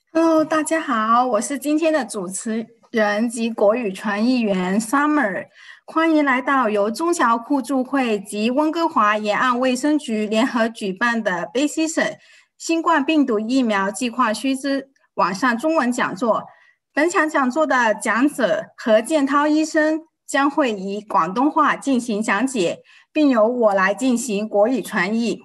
Hello，大家好，我是今天的主持人及国语传译员 Summer，欢迎来到由中侨互助会及温哥华沿岸卫生局联合举办的卑西省新冠病毒疫苗计划须知网上中文讲座。本场讲座的讲者何建涛医生将会以广东话进行讲解，并由我来进行国语传译。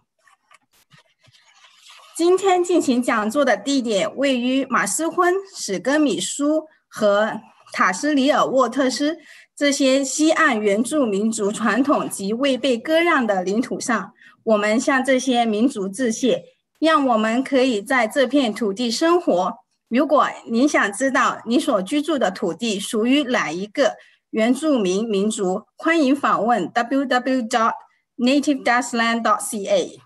今天进行讲座的地点位于马斯婚、史根米苏和塔斯里尔沃特斯这些西岸原住民族传统及未被割让的领土上。我们向这些民族致谢，让我们可以在这片土地生活。如果您想知道你所居住的土地属于哪一个原住民民族，欢迎访问 www.native-land.ca。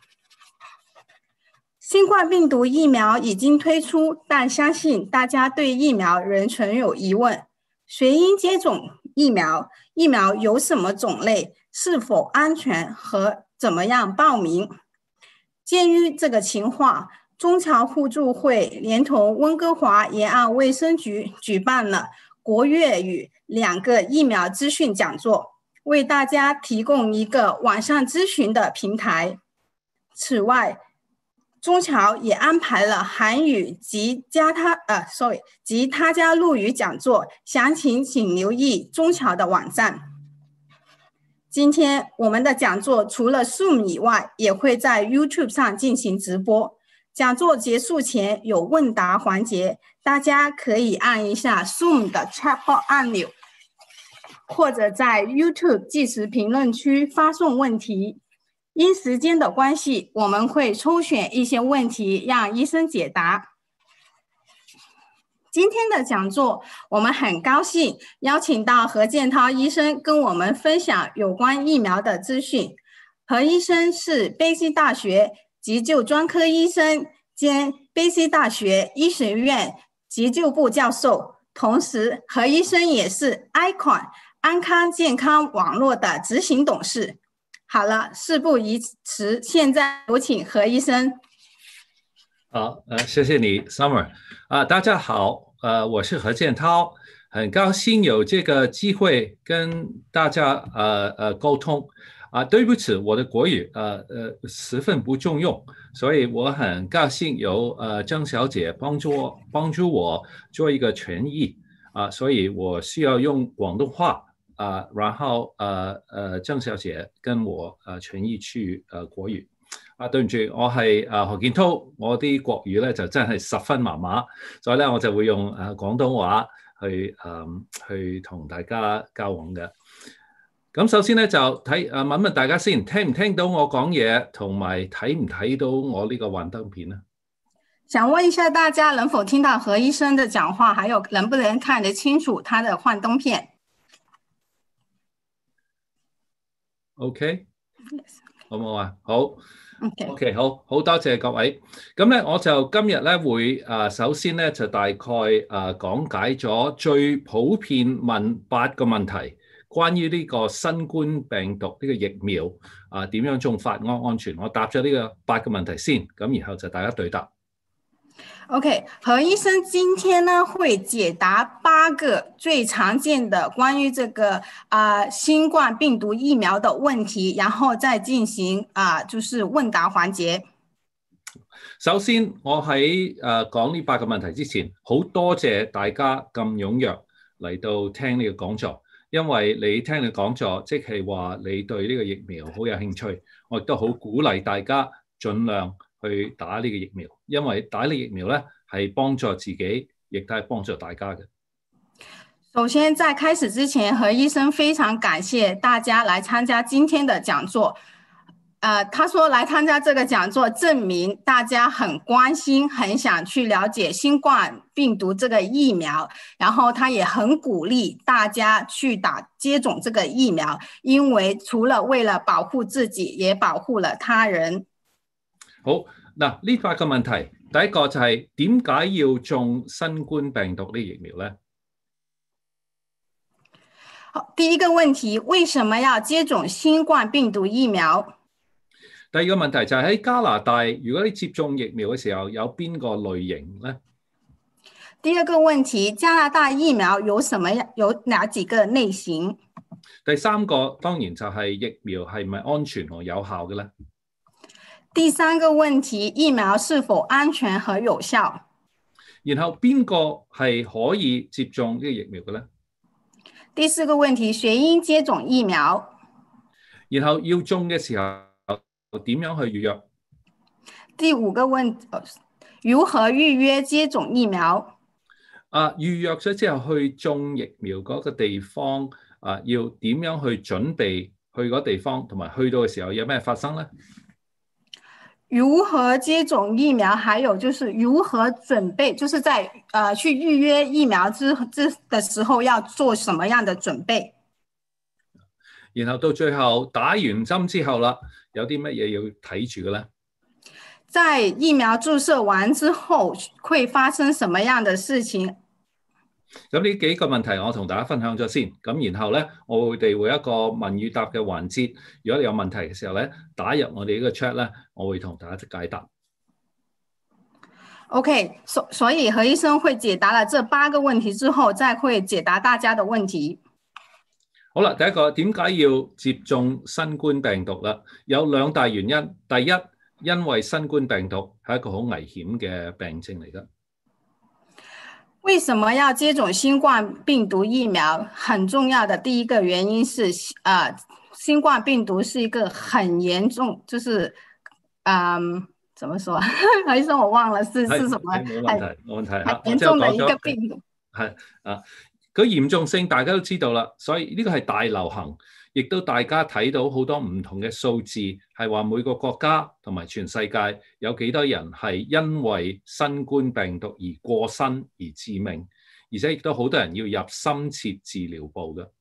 新冠病毒疫苗已经推出，但相信大家对疫苗仍存有疑问。谁应接种疫苗？疫苗有什么种类？是否安全？和怎么样报名？鉴于这个情况，中侨互助会连同温哥华沿岸卫生局举办了国粤语2个疫苗资讯讲座，为大家提供一个网上咨询的平台。此外，中侨也安排了韩语及他加陆语讲座，详情请留意中侨的网站。今天我们的讲座除了 Zoom 以外，也会在 YouTube 上进行直播。讲座结束前有问答环节，大家可以按一下 Zoom 的 Chatbot 按钮，或者在 YouTube 即时评论区发送问题。因时间的关系，我们会抽选一些问题让医生解答。今天的讲座，我们很高兴邀请到何建涛医生跟我们分享有关疫苗的资讯。何医生是卑西大学急救专科医生兼卑西大学医学院急救部教授，同时何医生也是 ICON 安康健康网络的执行董事。好了，事不宜迟，现在有请何医生。 好，谢谢你 ，Summer。大家好，我是何建涛，很高兴有这个机会跟大家沟通。对不起，我的国语十分不中用，所以我很高兴有郑小姐帮助我做一个传译所以我需要用广东话。然後曾小姐跟我傳譯去國語。對唔住，我係何建滔，我啲國語咧就真係十分麻麻，所以咧我就會用廣東話去同大家交往嘅。咁首先咧就問問大家先，聽唔聽到我講嘢，同埋睇唔睇到我呢個幻燈片呢？ 想問一下大家能否聽到何醫生的講話，還有能不能看得清楚他的幻燈片 ？OK， 好唔好啊？好 ，OK， 好多謝各位。咁咧，我就今日咧會首先咧就大概講解咗最普遍問8個問題，關於呢個新冠病毒呢個疫苗點樣種法安全。我答咗呢個8個問題先，咁然後就大家對答。 OK， 何醫生今天呢會解答8個最常見的關於這個新冠病毒疫苗的問題，然後再進行就是問答環節。 首先，我喺講呢8個問題之前，好多謝大家咁踴躍嚟到聽呢個講座，因為你聽嘅講座，即係話你對呢個疫苗好有興趣，我亦都好鼓勵大家盡量去打呢個疫苗，因為打呢個疫苗咧係幫助自己，亦都係幫助大家嘅。 首先，在開始之前，何醫生非常感謝大家來參加今天的講座。他說來參加這個講座，證明大家很關心，很想去了解新冠病毒這個疫苗，然後他也很鼓勵大家去接種這個疫苗，因為除了為了保護自己，也保護了他人。 好，嗱，呢8個問題，第一個就係點解要種新冠病毒呢疫苗呢？ 好，第一個問題，為什麼要接種新冠病毒疫苗？ 第二個問題就係喺加拿大，如果你接種疫苗嘅時候，有邊個類型呢？ 第二个问题，加拿大疫苗有哪几个类型？ 第三個當然就係疫苗係咪安全和有效嘅咧？ 第三個問題，疫苗是否安全和有效？ 然後邊個係可以接種呢個疫苗嘅咧？ 第四個問題，誰應接種疫苗？ 然後要種嘅時候點樣去預約？ 第五個問題，如何預約接種疫苗？ 預約咗之後去種疫苗嗰個地方要點樣去準備去嗰地方，同埋去到嘅時候有咩發生咧？ 如何接種疫苗，還有就是如何準備，就是在去預約疫苗的時候要做什麼樣的準備？ 然後到最後打完針之後啦，有啲乜嘢要睇住嘅咧？ 在疫苗注射完之後會發生什麼樣的事情？ 咁呢幾個問題我同大家分享咗先，咁然後咧我哋會一個問與答嘅環節，如果你有問題嘅時候咧，打入我哋呢個 chat 咧，我會同大家解答。 OK， 所以何醫生會解答了這8個問題之後，再會解答大家的問題。 好啦，第一個點解要接種新冠病毒啦？有2大原因。第一，因為新冠病毒係一個好危險嘅病症嚟㗎。 為什麼要接種新冠病毒疫苗？很重要的第一個原因是，新冠病毒是一個很嚴重，就是怎麼說？何醫生我忘了是什麼？ 冇問題， 很嚴重的一個病毒。 係佢嚴重性大家都知道啦，所以呢個係大流行，亦都大家睇到好多唔同嘅數字，係話每個國家同埋全世界有幾多人係因為新冠病毒而過身而致命，而且亦都好多人要入深切治療部嘅。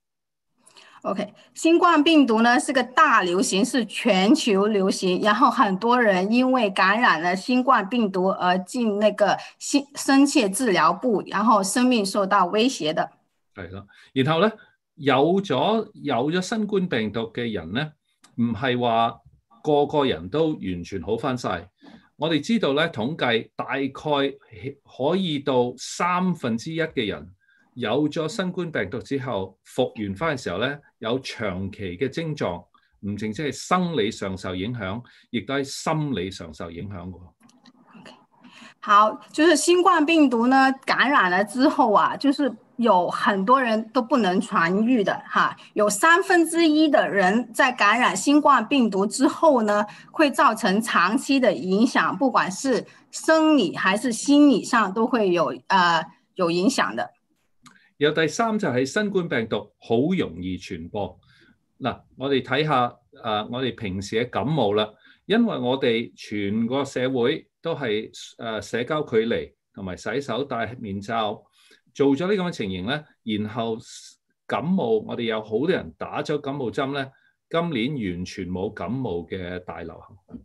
OK， 新冠病毒呢是個大流行，是全球流行，然後很多人因為感染了新冠病毒而進那個深切治療部，然後生命受到威脅的。 係啦，然後咧有咗新冠病毒嘅人咧，唔係話個個人都完全好翻晒。我哋知道咧，統計大概可以到1/3嘅人有咗新冠病毒之後復原翻嘅時候咧，有長期嘅症狀，唔淨止係生理上受影響，亦都係心理上受影響嘅。 好，就是新冠病毒呢感染了之後啊，就是有很多人都不能痊癒的哈，有1/3的人在感染新冠病毒之後呢，會造成長期的影響，不管是生理還是心理上都會有影響的。 有第三就係新冠病毒好容易傳播。嗱，我哋睇下我哋平時嘅感冒啦，因為我哋全個社會都係社交距離同埋洗手戴面罩，做咗呢咁嘅情形咧，然後感冒我哋有好多人打咗感冒針咧，今年完全冇感冒嘅大流行。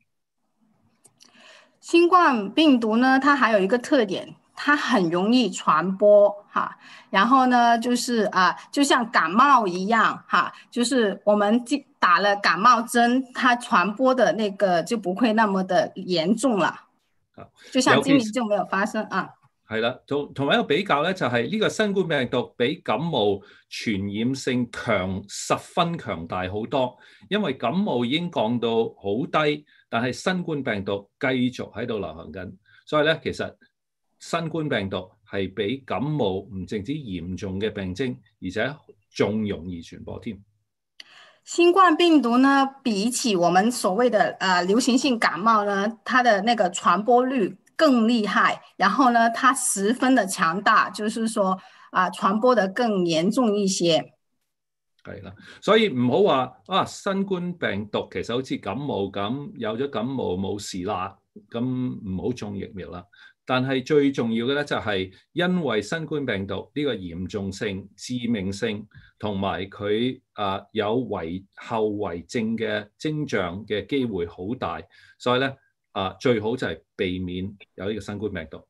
新冠病毒呢，它還有一個特點，它很容易傳播哈，然後呢，就是就像感冒一樣哈，就是我們打了感冒針，它傳播的那個就不會那麼的嚴重了，就像今年就沒有發生啊。 係啦，同埋一個比較咧，就係呢個新冠病毒比感冒傳染性十分強大好多，因為感冒已經降到好低，但係新冠病毒繼續喺度流行緊，所以咧其實新冠病毒係比感冒唔淨止嚴重嘅病徵，而且仲容易傳播添。 新冠病毒呢，比起我們所謂的流行性感冒呢，它的那個傳播率更厲害，然後呢，它十分的強大，就是說傳播得更嚴重一些。 係啦，所以唔好話新冠病毒其實好似感冒咁，有咗感冒冇事啦，咁唔好種疫苗啦。但係最重要嘅咧，就係因為新冠病毒呢個嚴重性、致命性同埋佢有後遺症嘅徵象嘅機會好大，所以咧最好就係避免有呢個新冠病毒。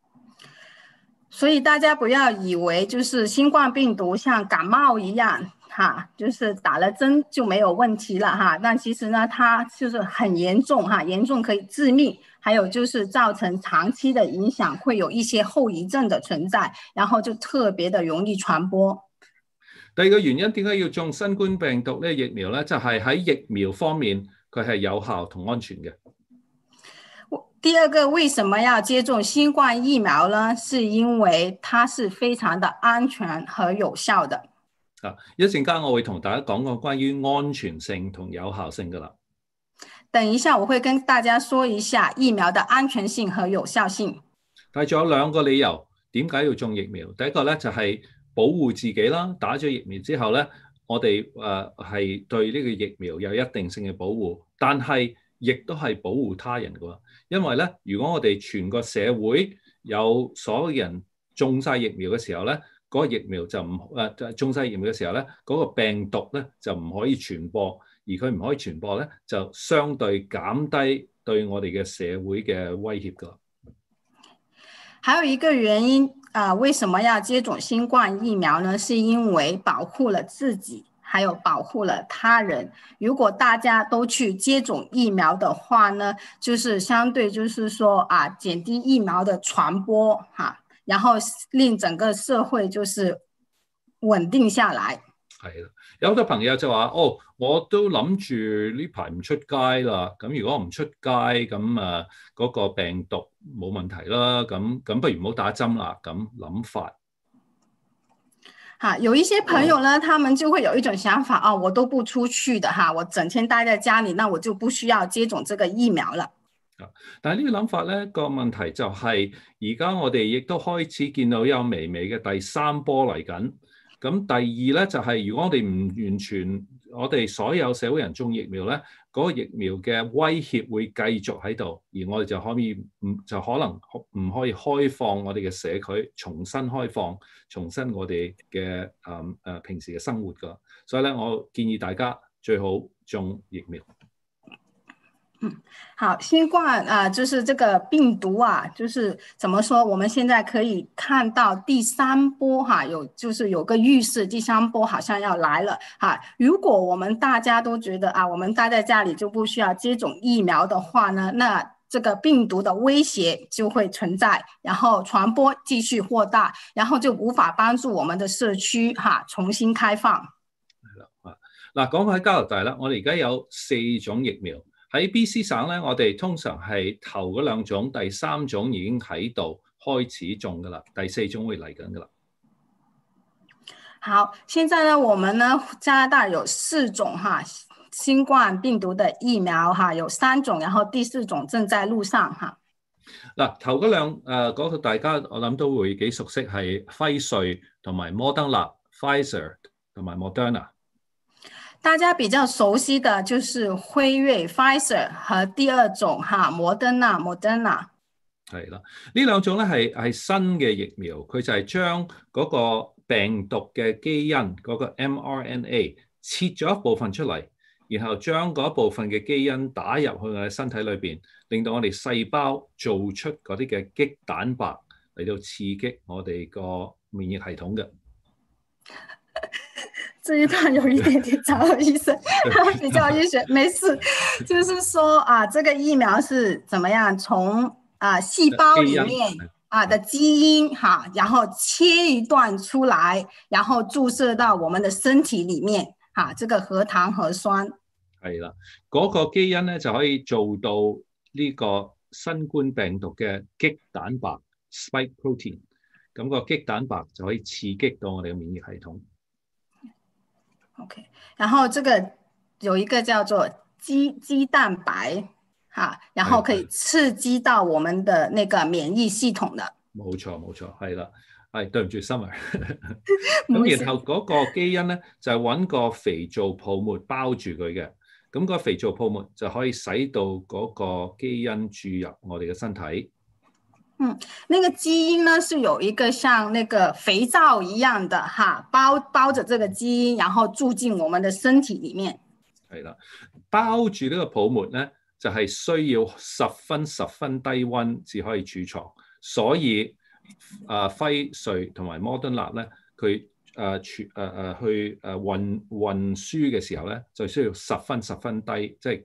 所以大家不要以為就是新冠病毒像感冒一樣。 哈，就是打了针就没有问题了哈。但其实呢，它就是很严重哈，严重可以致命，还有就是造成长期的影響，會有一些後遺症的存在，然後就特別的容易傳播。 第二個原因點解要種新冠病毒呢疫苗呢？就係喺疫苗方面佢係有效同安全嘅。 第二個為什麼要接種新冠疫苗呢？是因為它是非常的安全和有效的。 一陣間我會同大家講講關於安全性同有效性噶啦。 等一下我會跟大家說一下疫苗的安全性和有效性。 但係仲有兩個理由點解要種疫苗。第一個咧就係保護自己啦，打咗疫苗之後咧，我哋係對呢個疫苗有一定性嘅保護，但係亦都係保護他人噶。因為咧，如果我哋全個社會有所有人種晒疫苗嘅時候咧，嗰個疫苗就唔種晒疫苗嘅時候咧，嗰個病毒咧就唔可以傳播，而佢唔可以傳播咧，就相對減低對我哋嘅社會嘅威脅噶。 還有一個原因為什麼要接種新冠疫苗呢？是因為保護了自己，還有保護了他人。如果大家都去接種疫苗的話呢，就是相對就是說減低疫苗的傳播然後令整個社會就是穩定下來。 係啦，有好多朋友就話：我都諗住呢排唔出街啦。咁如果唔出街，咁嗰個病毒冇問題啦。咁不如唔好打針啦。咁諗法。 有一些朋友呢，他們就會有一種想法，我都不出去的我整天待在家裡，那我就不需要接種這個疫苗了。 但係呢個諗法咧，個問題就係而家我哋亦都開始見到有微微嘅第三波嚟緊。咁第二咧就係如果我哋唔完全，我哋所有社會人種疫苗咧，嗰個疫苗嘅威脅會繼續喺度，而我哋就可能唔可以開放我哋嘅社區，重新開放，重新我哋嘅平時嘅生活噶。所以咧，我建議大家最好種疫苗。 好，新冠就是這個病毒就是怎麼說？我們現在可以看到第三波就是有個預示，第三波好像要來了如果我們大家都覺得我們待在家裡就不需要接種疫苗的話呢，那這個病毒的威脅就會存在，然後傳播繼續擴大，然後就無法幫助我們的社區重新開放。 係啦，嗱，講喺加拿大啦，我哋而家有4種疫苗。喺 BC 省咧，我哋通常係頭嗰2種，第3種已經喺度開始種噶啦，第4種會嚟緊噶啦。 好，現在呢，我們呢加拿大有4種新冠病毒的疫苗有3種，然後第4種正在路上嗱，頭嗰嗰個大家我諗都會幾熟悉，係輝瑞同埋摩登納 （Pfizer） 同埋 Moderna。 大家比較熟悉的就是輝瑞 Pfizer 和第2種摩登納 Moderna。 係啦，呢2種咧係新嘅疫苗，佢就係將嗰個病毒嘅基因嗰個 mRNA 切咗一部分出嚟，然後將嗰部分嘅基因打入去我哋身體裏邊，令到我哋細胞做出嗰啲嘅棘蛋白嚟到刺激我哋個免疫系統嘅。 這一段有一點點不好意思，比較醫學，沒事。就是說這個疫苗是怎麼樣從細胞裡面的基因然後切一段出來，然後注射到我們的身體裡面這個核糖核酸。 係啦，嗰個基因咧就可以做到呢個新冠病毒嘅棘蛋白 spike protein， 咁個棘蛋白就可以刺激到我哋嘅免疫系統。 OK， 然後這個有一個叫做肌蛋白然後可以刺激到我們的那個免疫系統的。冇錯， 係啦，係對唔住 Summer。咁然後嗰個基因咧就係揾個肥皂泡沫包住佢嘅，咁個肥皂泡沫就可以使到嗰個基因注入我哋嘅身體。 那個基因呢是有一個像那個肥皂一樣的包着這個基因，然後注進我們的身體裡面。 係啦，包住呢個泡沫呢，就係需要十分低溫至可以儲藏，所以輝瑞同埋摩登納呢，佢運輸嘅時候咧，就需要十分低，即係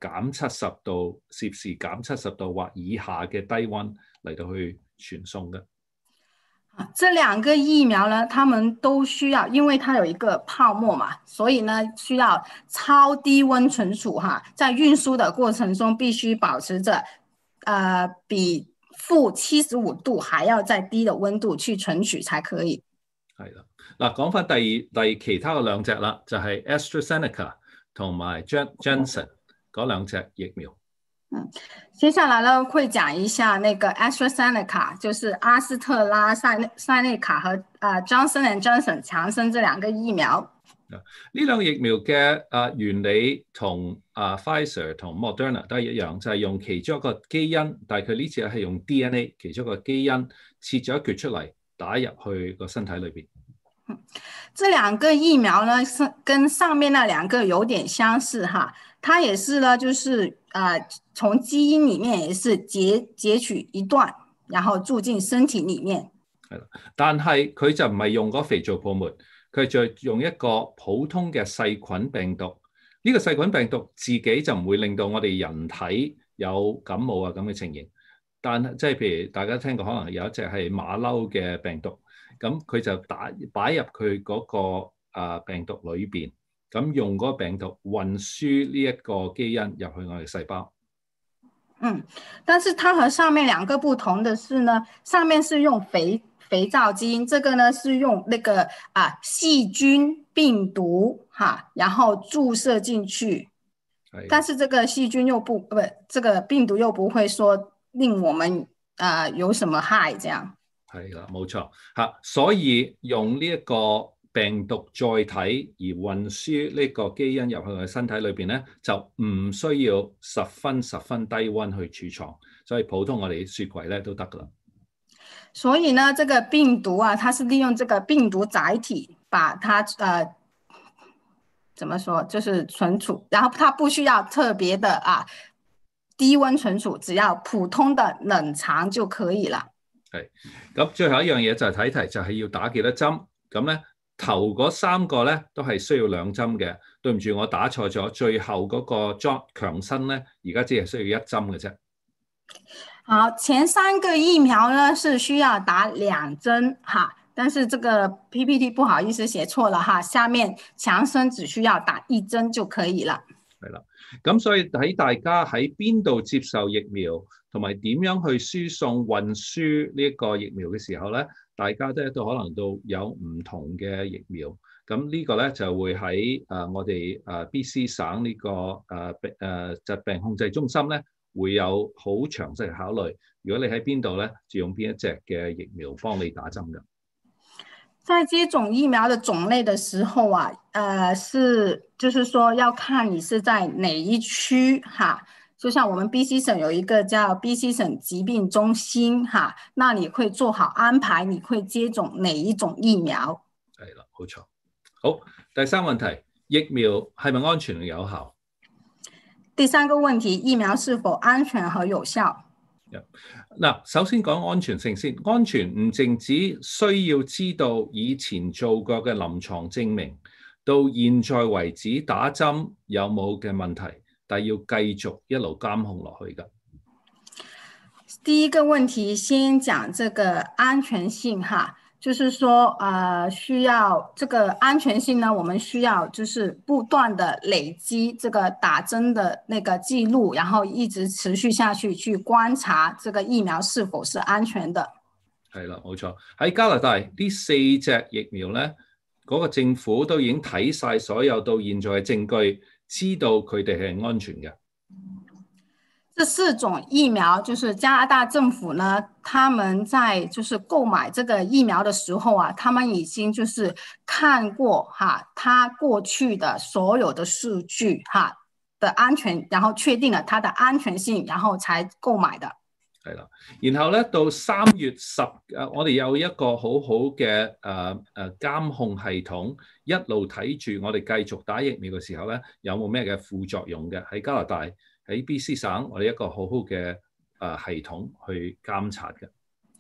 -70°C減70度或以下嘅低溫嚟到去傳送嘅。 这两个疫苗呢，他们都需要，因为它有一个泡沫嘛，所以呢需要超低温存储哈，在运输的过程中必须保持着比-75度還要再低的温度去存取才可以。 係啦，嗱，講翻其他嘅兩隻啦，就係 AstraZeneca 同埋 Janssen 嗰兩隻疫苗。 接下來呢會講一下那個 AstraZeneca，就是阿斯特拉塞內卡和Johnson & Johnson 強生這兩個疫苗。 呢兩個疫苗嘅原理同Pfizer 同 Moderna 都係一樣，就係用其中一個基因，但係佢呢次係用 DNA 其中一個基因切咗一橛出嚟打入去個身體裏邊。 這兩個疫苗呢，跟上面那兩個有點相似哈，它也是呢，就是從基因裡面也是截取一段，然後注進身體裡面。 係啦，但係佢就唔係用嗰肥皂泡沫，佢就用一個普通嘅細菌病毒。呢個細菌病毒自己就唔會令到我哋人體有感冒啊咁嘅情形。但即係譬如大家聽過，可能有一隻係馬騮嘅病毒，咁佢就擺入佢嗰個病毒裏邊，咁用嗰個病毒運輸呢一個基因入去我哋細胞。 但是它和上面兩個不同的是呢，上面是用肥皂基因，這個呢是用那個細菌病毒然後注射進去，但是這個細菌又這個病毒又不會說令我們有什麼害，這樣。 係啦，冇錯嚇，所以用呢一個病毒載體而運輸呢個基因入去嘅身體裏邊咧，就唔需要十分低溫去儲藏，所以普通我哋雪櫃咧都得噶啦。 所以呢，這個病毒它是利用這個病毒載體把它怎麼說，就是存儲，然後它不需要特別的低溫存儲，只要普通的冷藏就可以了。 係，咁最後一樣嘢就係睇題，就係要打幾多針。咁咧頭嗰3個咧都係需要2針嘅。對唔住，我打錯咗，最後嗰個 Johnson 強生咧，而家只係需要1針嘅啫。 好，前3個疫苗呢是需要打2針但是這個 PPT 不好意思寫錯了下面強生只需要打1針就可以了。 係啦，咁所以睇大家喺邊度接受疫苗，同埋點樣去輸送運輸呢一個疫苗嘅時候咧，大家都可能都有唔同嘅疫苗。咁呢個咧就會喺我哋BC 省呢個疾病控制中心咧會有好詳細嘅考慮。如果你喺邊度咧，就用邊一隻嘅疫苗幫你打針嘅。 在接種疫苗的種類的時候就是說要看你是在哪一區就像我們 BC 省有一個叫 BC 省疾病中心那你會做好安排，你會接種哪一種疫苗？ 係啦，冇錯。好，第3問題，疫苗係咪安全有效？ 第3個問題，疫苗是否安全和有效？ 嗱，首先講安全性先。安全唔淨止需要知道以前做過嘅臨床證明，到現在為止打針有冇嘅問題，但要繼續一路監控落去㗎。 第一個問題先講這個安全性就是說需要這個安全性呢，我們需要就是不斷的累積這個打針的那個記錄，然後一直持續下去去觀察這個疫苗是否是安全的。係啦，冇錯。喺加拿大呢4隻疫苗呢，嗰個政府都已經睇晒所有到現在嘅證據，知道佢哋係安全嘅。這4種疫苗，就是加拿大政府呢，他們在就是購買這個疫苗的時候他們已經就是看過他過去的所有的數據的安全，然後確定了它的安全性，然後才購買的。係啦，然後咧到3月10，我哋有一個好好嘅監控系統，一路睇住我哋繼續打疫苗嘅時候咧，有冇咩嘅副作用嘅？喺加拿大。喺 BC 省，我哋一個好好嘅系統去監察嘅。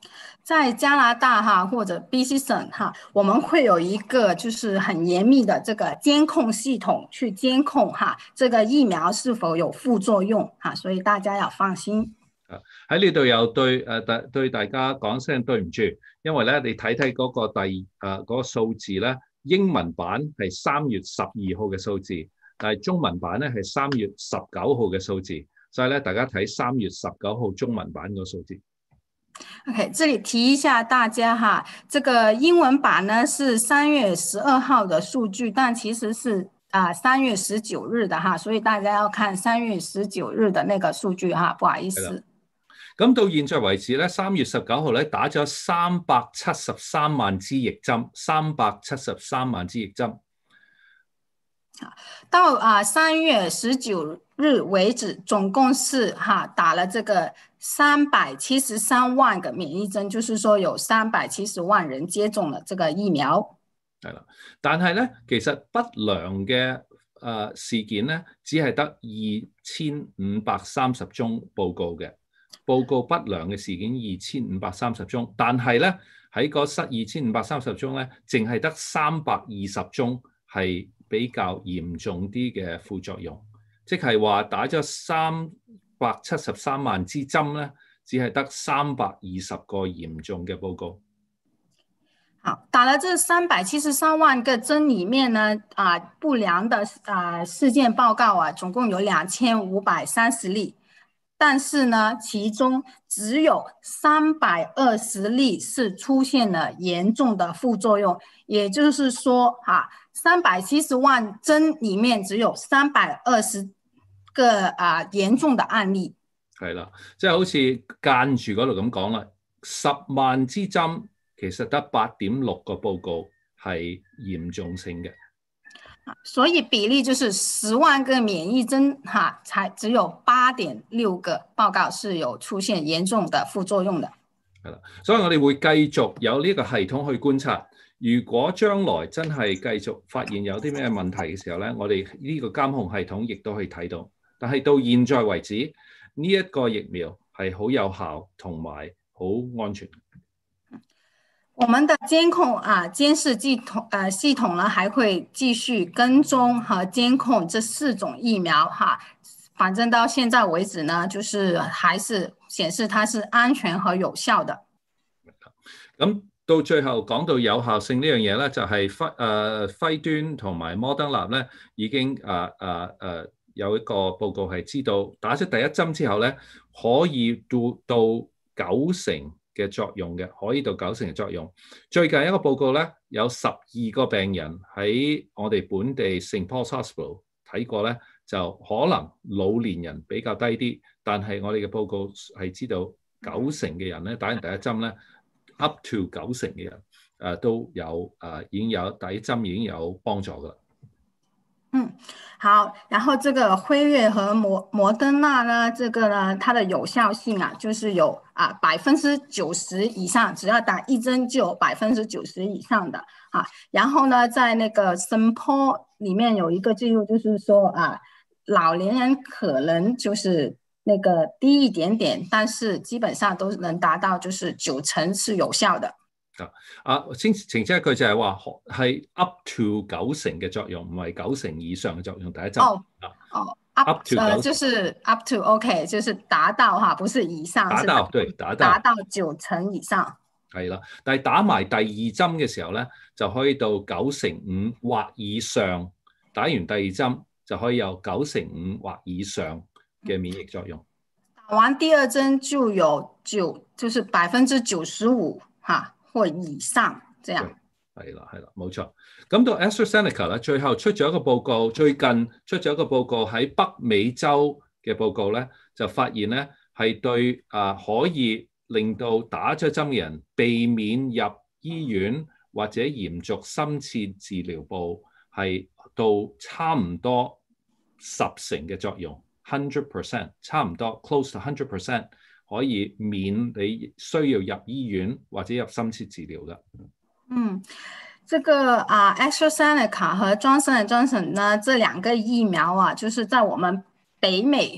在加拿大哈或者 BC 省哈，我们会有一个就是很严密的这个监控系統去监控哈這個疫苗是否有副作用哈，所以大家要放心。 喺呢度又對大家講聲對唔住，因為咧你睇嗰個嗰個數字咧，英文版係3月12號嘅數字，但係中文版咧係3月19號嘅數字，所以咧大家睇3月19號中文版個數字。 OK， 这里提一下大家哈，这个英文版呢是3月12号的数据，但其实是3月19日的哈，所以大家要看3月19日的那個數據哈，不好意思。 咁到現在為止咧，3月19號咧打咗373萬支疫針，373萬支疫針。 到3月19日為止，總共是打了這個373萬個免疫針，就是說有370萬人接種了這個疫苗。 係啦，但係咧，其實不良嘅事件咧，只係得2530宗報告嘅。報告不良嘅事件2530宗，但係咧喺嗰2530宗咧，淨係得320宗係比較嚴重啲嘅副作用，即係話打咗373萬支針咧，只係得320個嚴重嘅報告。 好，打了這373萬個針裡面呢，不良的事件報告總共有2530例。但是呢，其中只有320例是出現了嚴重的副作用，也就是說370萬針裡面只有320個嚴重的案例。 係啦，即係好似間住嗰度咁講啦，10萬支針其實得8.6個報告係嚴重性嘅。 所以比例就是10萬個免疫針才只有8.6個報告是有出現嚴重的副作用的。 係啦，所以我哋會繼續有呢個系統去觀察。如果將來真係繼續發現有啲咩問題嘅時候咧，我哋呢個監控系統亦都可以睇到。但係到現在為止，呢一個疫苗係好有效同埋好安全。 我們的監控監視系統呢，還會繼續跟蹤和監控這4種疫苗反正到現在為止呢，就是還是顯示它是安全和有效的。 咁到最後講到有效性呢樣嘢咧，就係輝端同埋摩登納咧已經有一個報告係知道打咗第一針之後咧，可以到90%嘅作用嘅，可以到90%嘅作用。最近一個報告咧，有12個病人喺我哋本地 St. Paul's Hospital 睇過咧，就可能老年人比較低啲，但係我哋嘅報告係知道90%嘅人咧打完第一針咧 ，up to 90%嘅人都有已經有第一針已經有幫助噶啦。 好，然後這個輝瑞和摩登納呢，這個呢，它的有效性就是有90%以上，只要打一針就有90%以上的然後呢，在那個 St. Paul 裡面有一個記錄，就是說老年人可能就是那個低一點點，但是基本上都能達到就是90%是有效的。 澄清一句就係話係 up to 90%嘅作用，唔係90%以上嘅作用。第一針 up to 90%就是 up to OK， 就是達到不是以上， 達到 90%以上。 係啦，但係打埋第二針嘅時候咧，就可以到95%或以上。打完第二針就可以有95%或以上嘅免疫作用。 打完第二針就有就是95%或以上，這樣。 係啦，冇錯。咁到 AstraZeneca 咧，最後出咗一個報告，最近出咗一個報告喺北美洲嘅報告咧，就發現咧係對可以令到打咗針嘅人避免入醫院或者嚴重深切治療部係到差唔多10%嘅作用 ，100%， 差唔多 close to 100%。可以免你需要入醫院或者入深切治療的。 這個AstraZeneca 和 Johnson & Johnson 呢，這兩個疫苗就是在我們北美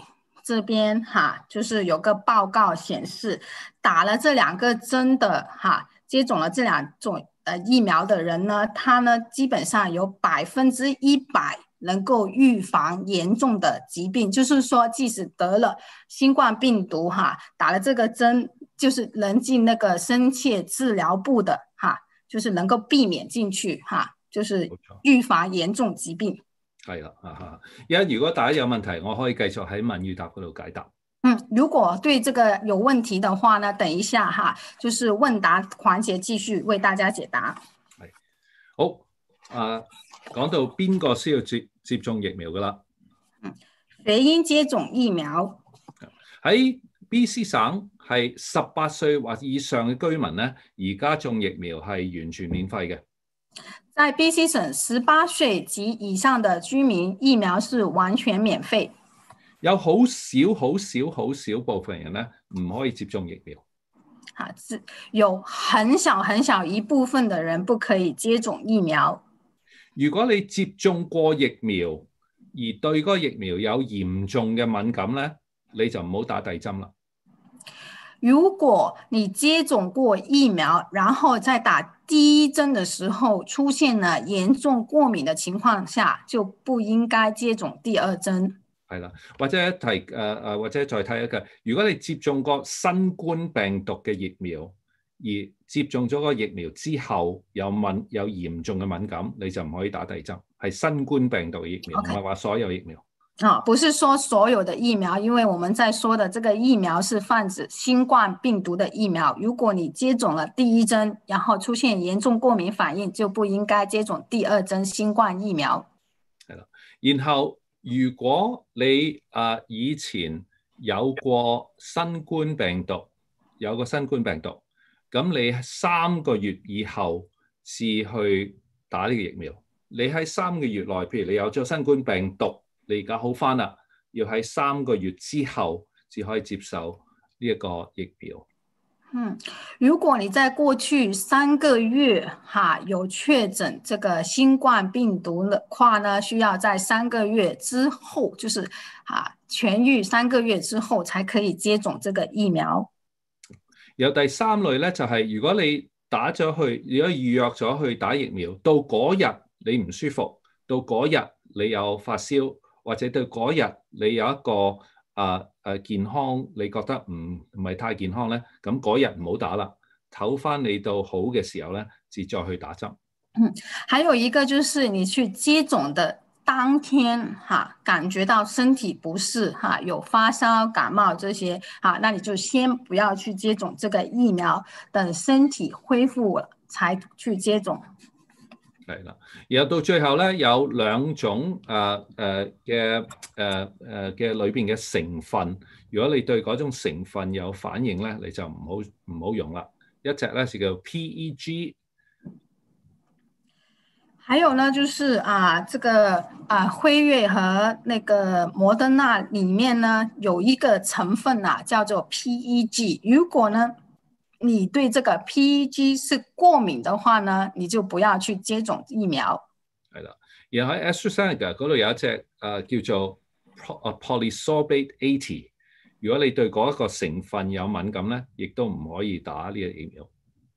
这边就是有个报告显示，打了这2个针的接种了这2种疫苗的人呢，他呢基本上有100%能够预防严重的疾病，就是说即使得了新冠病毒打了这个针，就是能进那个深切治疗部的就是能够避免进去就是預防嚴重疾病。 係啦，而家如果大家有問題，我可以繼續喺問與答嗰度解答。 如果對這個有問題的話呢，等一下就是問答環節繼續為大家解答。 係好講到邊個需要接種疫苗㗎啦？ 誰應接種疫苗？ 喺 BC 省係18歲或以上嘅居民呢，而家種疫苗係完全免費嘅。 在 BC 省18歲及以上的居民，疫苗是完全免費。 有好少部分人呢唔可以接種疫苗。 有很小一部分的人不可以接種疫苗。 如果你接種過疫苗而對嗰個疫苗有嚴重嘅敏感呢，你就唔好打第二針啦。 如果你接種過疫苗，然後在打第一針的時候出現了嚴重過敏的情況下，就不應該接種第二針。係啦， 或者或者再睇一個，如果你接種過新冠病毒嘅疫苗，而接種咗個疫苗之後有嚴重嘅敏感，你就唔可以打第二針。係新冠病毒嘅疫苗，唔係話所有疫苗。 不是說所有的疫苗，因為我們在說的這個疫苗是泛指新冠病毒的疫苗。如果你接種了第一針，然後出現嚴重過敏反應，就不應該接種第二針新冠疫苗。 係啦，然後如果你以前有過新冠病毒，咁你3個月以後至去打呢個疫苗。你喺3個月內，譬如你有咗新冠病毒，你而家好返啦，要喺3個月之後至可以接受呢一個疫苗。 如果你在過去3個月有確診這個新冠病毒的話呢，需要在3個月之後，就是痊癒3個月之後才可以接種這個疫苗。 有第3類咧，就係如果你打咗去，如果預約咗去打疫苗，到嗰日你唔舒服，到嗰日你有發燒，或者到嗰日你有一個健康，你覺得唔係太健康咧，咁嗰日唔好打啦，唞翻你到好嘅時候咧，至再去打針。 還有一個就是你去接種的當天感覺到身體不適有發燒、感冒這些那你就先不要去接種這個疫苗，等身體恢復了才去接種。 係啦，然後到最後咧，有2種嘅裏邊嘅成分，如果你對嗰種成分有反應咧，你就唔好用啦。一隻咧是叫 PEG。 還有呢，就是這個輝瑞和那個摩登納裡面呢有一個成分叫做 PEG。如果呢你對這個 PEG 是過敏的話呢，你就不要去接種疫苗。 係啦，然後喺 AstraZeneca 嗰度有一隻叫做 Polysorbate 80。如果你對嗰一個成分有敏感咧，亦都唔可以打呢個疫苗。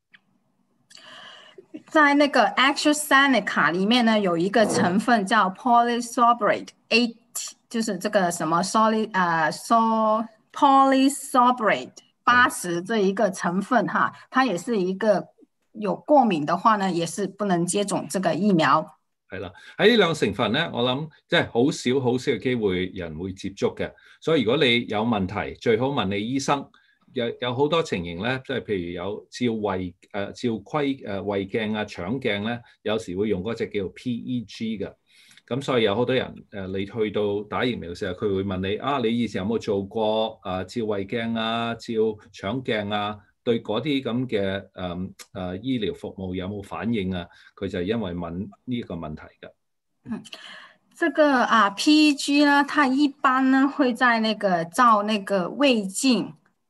在那個 AstraZeneca 裡面呢，有一個成分叫 Polysorbate 80，就是這個什麼 Polysorbate 80這一個成分它也是一個有過敏的話呢，也是不能接種這個疫苗。 係啦，喺呢2個成分咧，我諗即係好少嘅機會人會接觸嘅，所以如果你有問題，最好問你醫生。有好多情形咧，即係譬如有照胃鏡腸鏡咧，有時會用嗰隻叫做 PEG 嘅。咁所以有好多人你去到打疫苗嘅時候，佢會問你你以前有冇做過照胃鏡照腸鏡對嗰啲咁嘅醫療服務有冇反應佢就係因為問呢個問題嘅。 這個PEG呢，它一般呢會在那個照那個胃鏡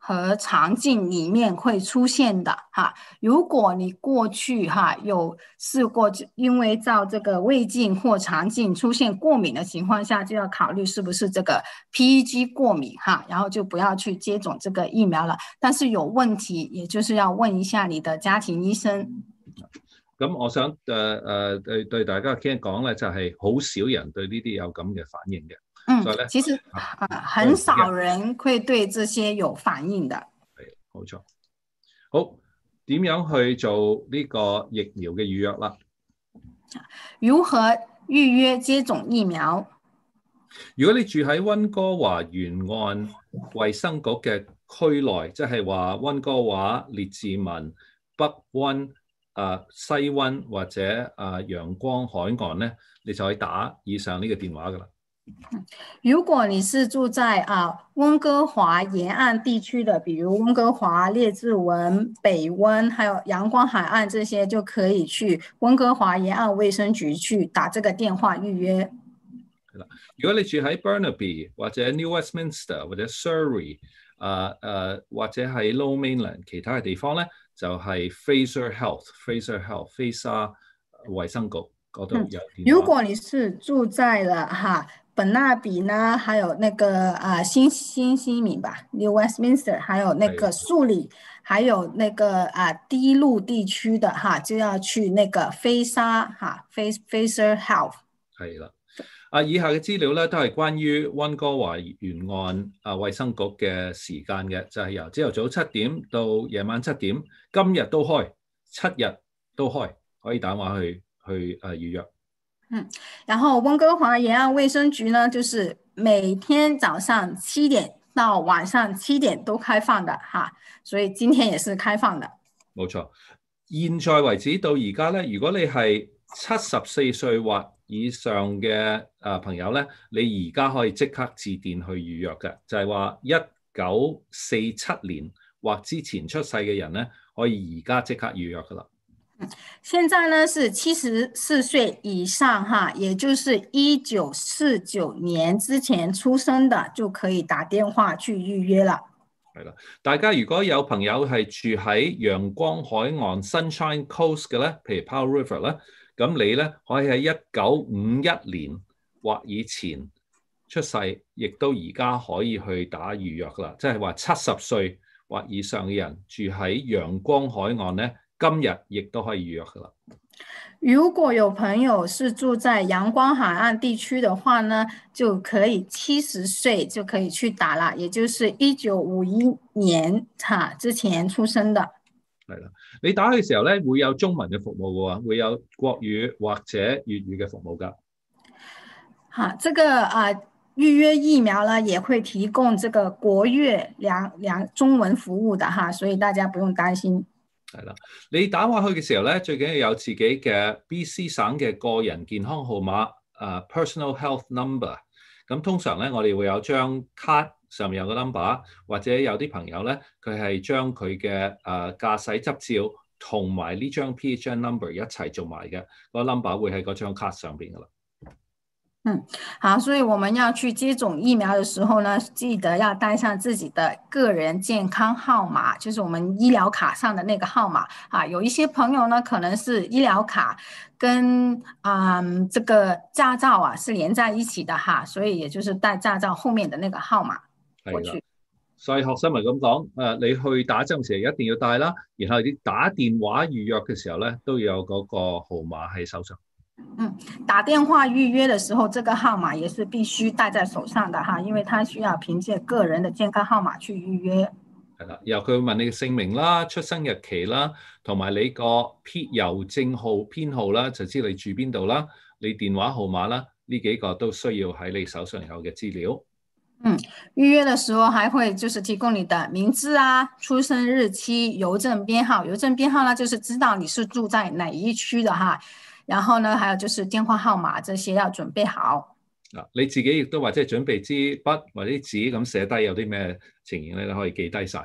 和肠镜里面会出现的哈。如果你过去有试过，因为照这个胃镜或肠镜出现过敏的情况下，就要考虑是不是这个 PEG 过敏哈，然后就不要去接种这个疫苗了。但是有问题，也就是要问一下你的家庭医生。 咁我想對大家傾講咧，就係好少人對呢啲有咁嘅反應嘅，所以咧， 其實很少人會對這些有反應的。 係，冇錯。好，點樣去做呢個疫苗嘅預約啦？ 如何預約接種疫苗？ 如果你住喺溫哥華沿岸衛生局嘅區內，即係話溫哥華、列治文、北溫、西溫或者陽光海岸咧，你就可以打以上呢個電話噶啦。 如果你是住在溫哥華沿岸地區的，比如溫哥華、列治文、北溫，還有陽光海岸這些，就可以去溫哥華沿岸衛生局去打這個電話預約。 係啦，如果你住喺 Burnaby 或者 New Westminster 或者 Surrey 或者喺 Low Mainland 其他嘅地方咧，就係 Fraser Health 菲沙衛生局嗰度有電話。 如果你是住在了本納比呢，還有那個新西敏吧 New Westminster， 還有那個素里，還有那個低陸地區的就要去那個菲沙Fraser Health。 係啦。以下嘅資料咧都係關於溫哥華沿岸衛生局嘅時間嘅，就係由朝頭早7點到夜晚7點，今日都開，7日都開，可以打電話去預約。 然後溫哥華沿岸衛生局呢，就是每天早上7點到晚上7點都開放的所以今天也是開放的。 冇錯，現在為止到而家咧，如果你係74歲或以上嘅朋友咧，你而家可以即刻致電去預約嘅，就係話1947年或之前出世嘅人咧，可以而家即刻預約噶啦。 現在呢是74歲以上也就是1949年之前出生的就可以打電話去預約啦。 係啦，大家如果有朋友係住喺陽光海岸 Sunshine Coast 嘅咧，譬如 Powell River 咧，咁你咧可以喺1951年或以前出世，亦都而家可以去打預約啦。即係話70歲或以上嘅人住喺陽光海岸咧，今日亦都可以預約噶啦。 如果有朋友是住在陽光海岸地區的話呢，就可以70歲就可以去打啦，也就是1951年之前出生的。 係啦，你打嘅時候咧會有中文嘅服務嘅喎，會有國語或者粵語嘅服務㗎。 這個預約疫苗呢，也會提供這個國粵兩中文服務的所以大家不用擔心。 係啦，你打話去嘅時候咧，最緊要有自己嘅 BC 省嘅個人健康號碼，personal health number。咁通常咧，我哋會有張卡上面有個 number， 或者有啲朋友咧，佢係將佢嘅駕駛執照同埋呢張 PHN number 一齊做埋嘅，個 number 會喺嗰張卡上邊噶啦。 好，所以我們要去接種疫苗的時候呢，記得要帶上自己的個人健康號碼，就是我們醫療卡上的那個號碼有一些朋友呢，可能是醫療卡跟這個駕照是連在一起的所以也就是帶駕照後面的那個號碼過去。 所以學生咪咁講，你去打針時一定要帶啦，然後你打電話預約嘅時候咧，都要有嗰個號碼喺手上。 打電話預約的時候，這個號碼也是必須帶在手上的因為他需要憑借個人的健康號碼去預約。 係啦，然後佢會問你嘅姓名啦、出生日期啦，同埋你個郵政號編號啦，就知你住邊度啦，你電話號碼啦，呢幾個都需要喺你手上有嘅資料。 預約的時候還會就是提供你的名字出生日期、郵政編號。郵政編號呢，就是知道你是住在哪一區的然後呢，還有就是電話號碼，這些要準備好。 你自己亦都或者準備支筆或者紙咁寫低有啲咩情形咧，你可以記低晒。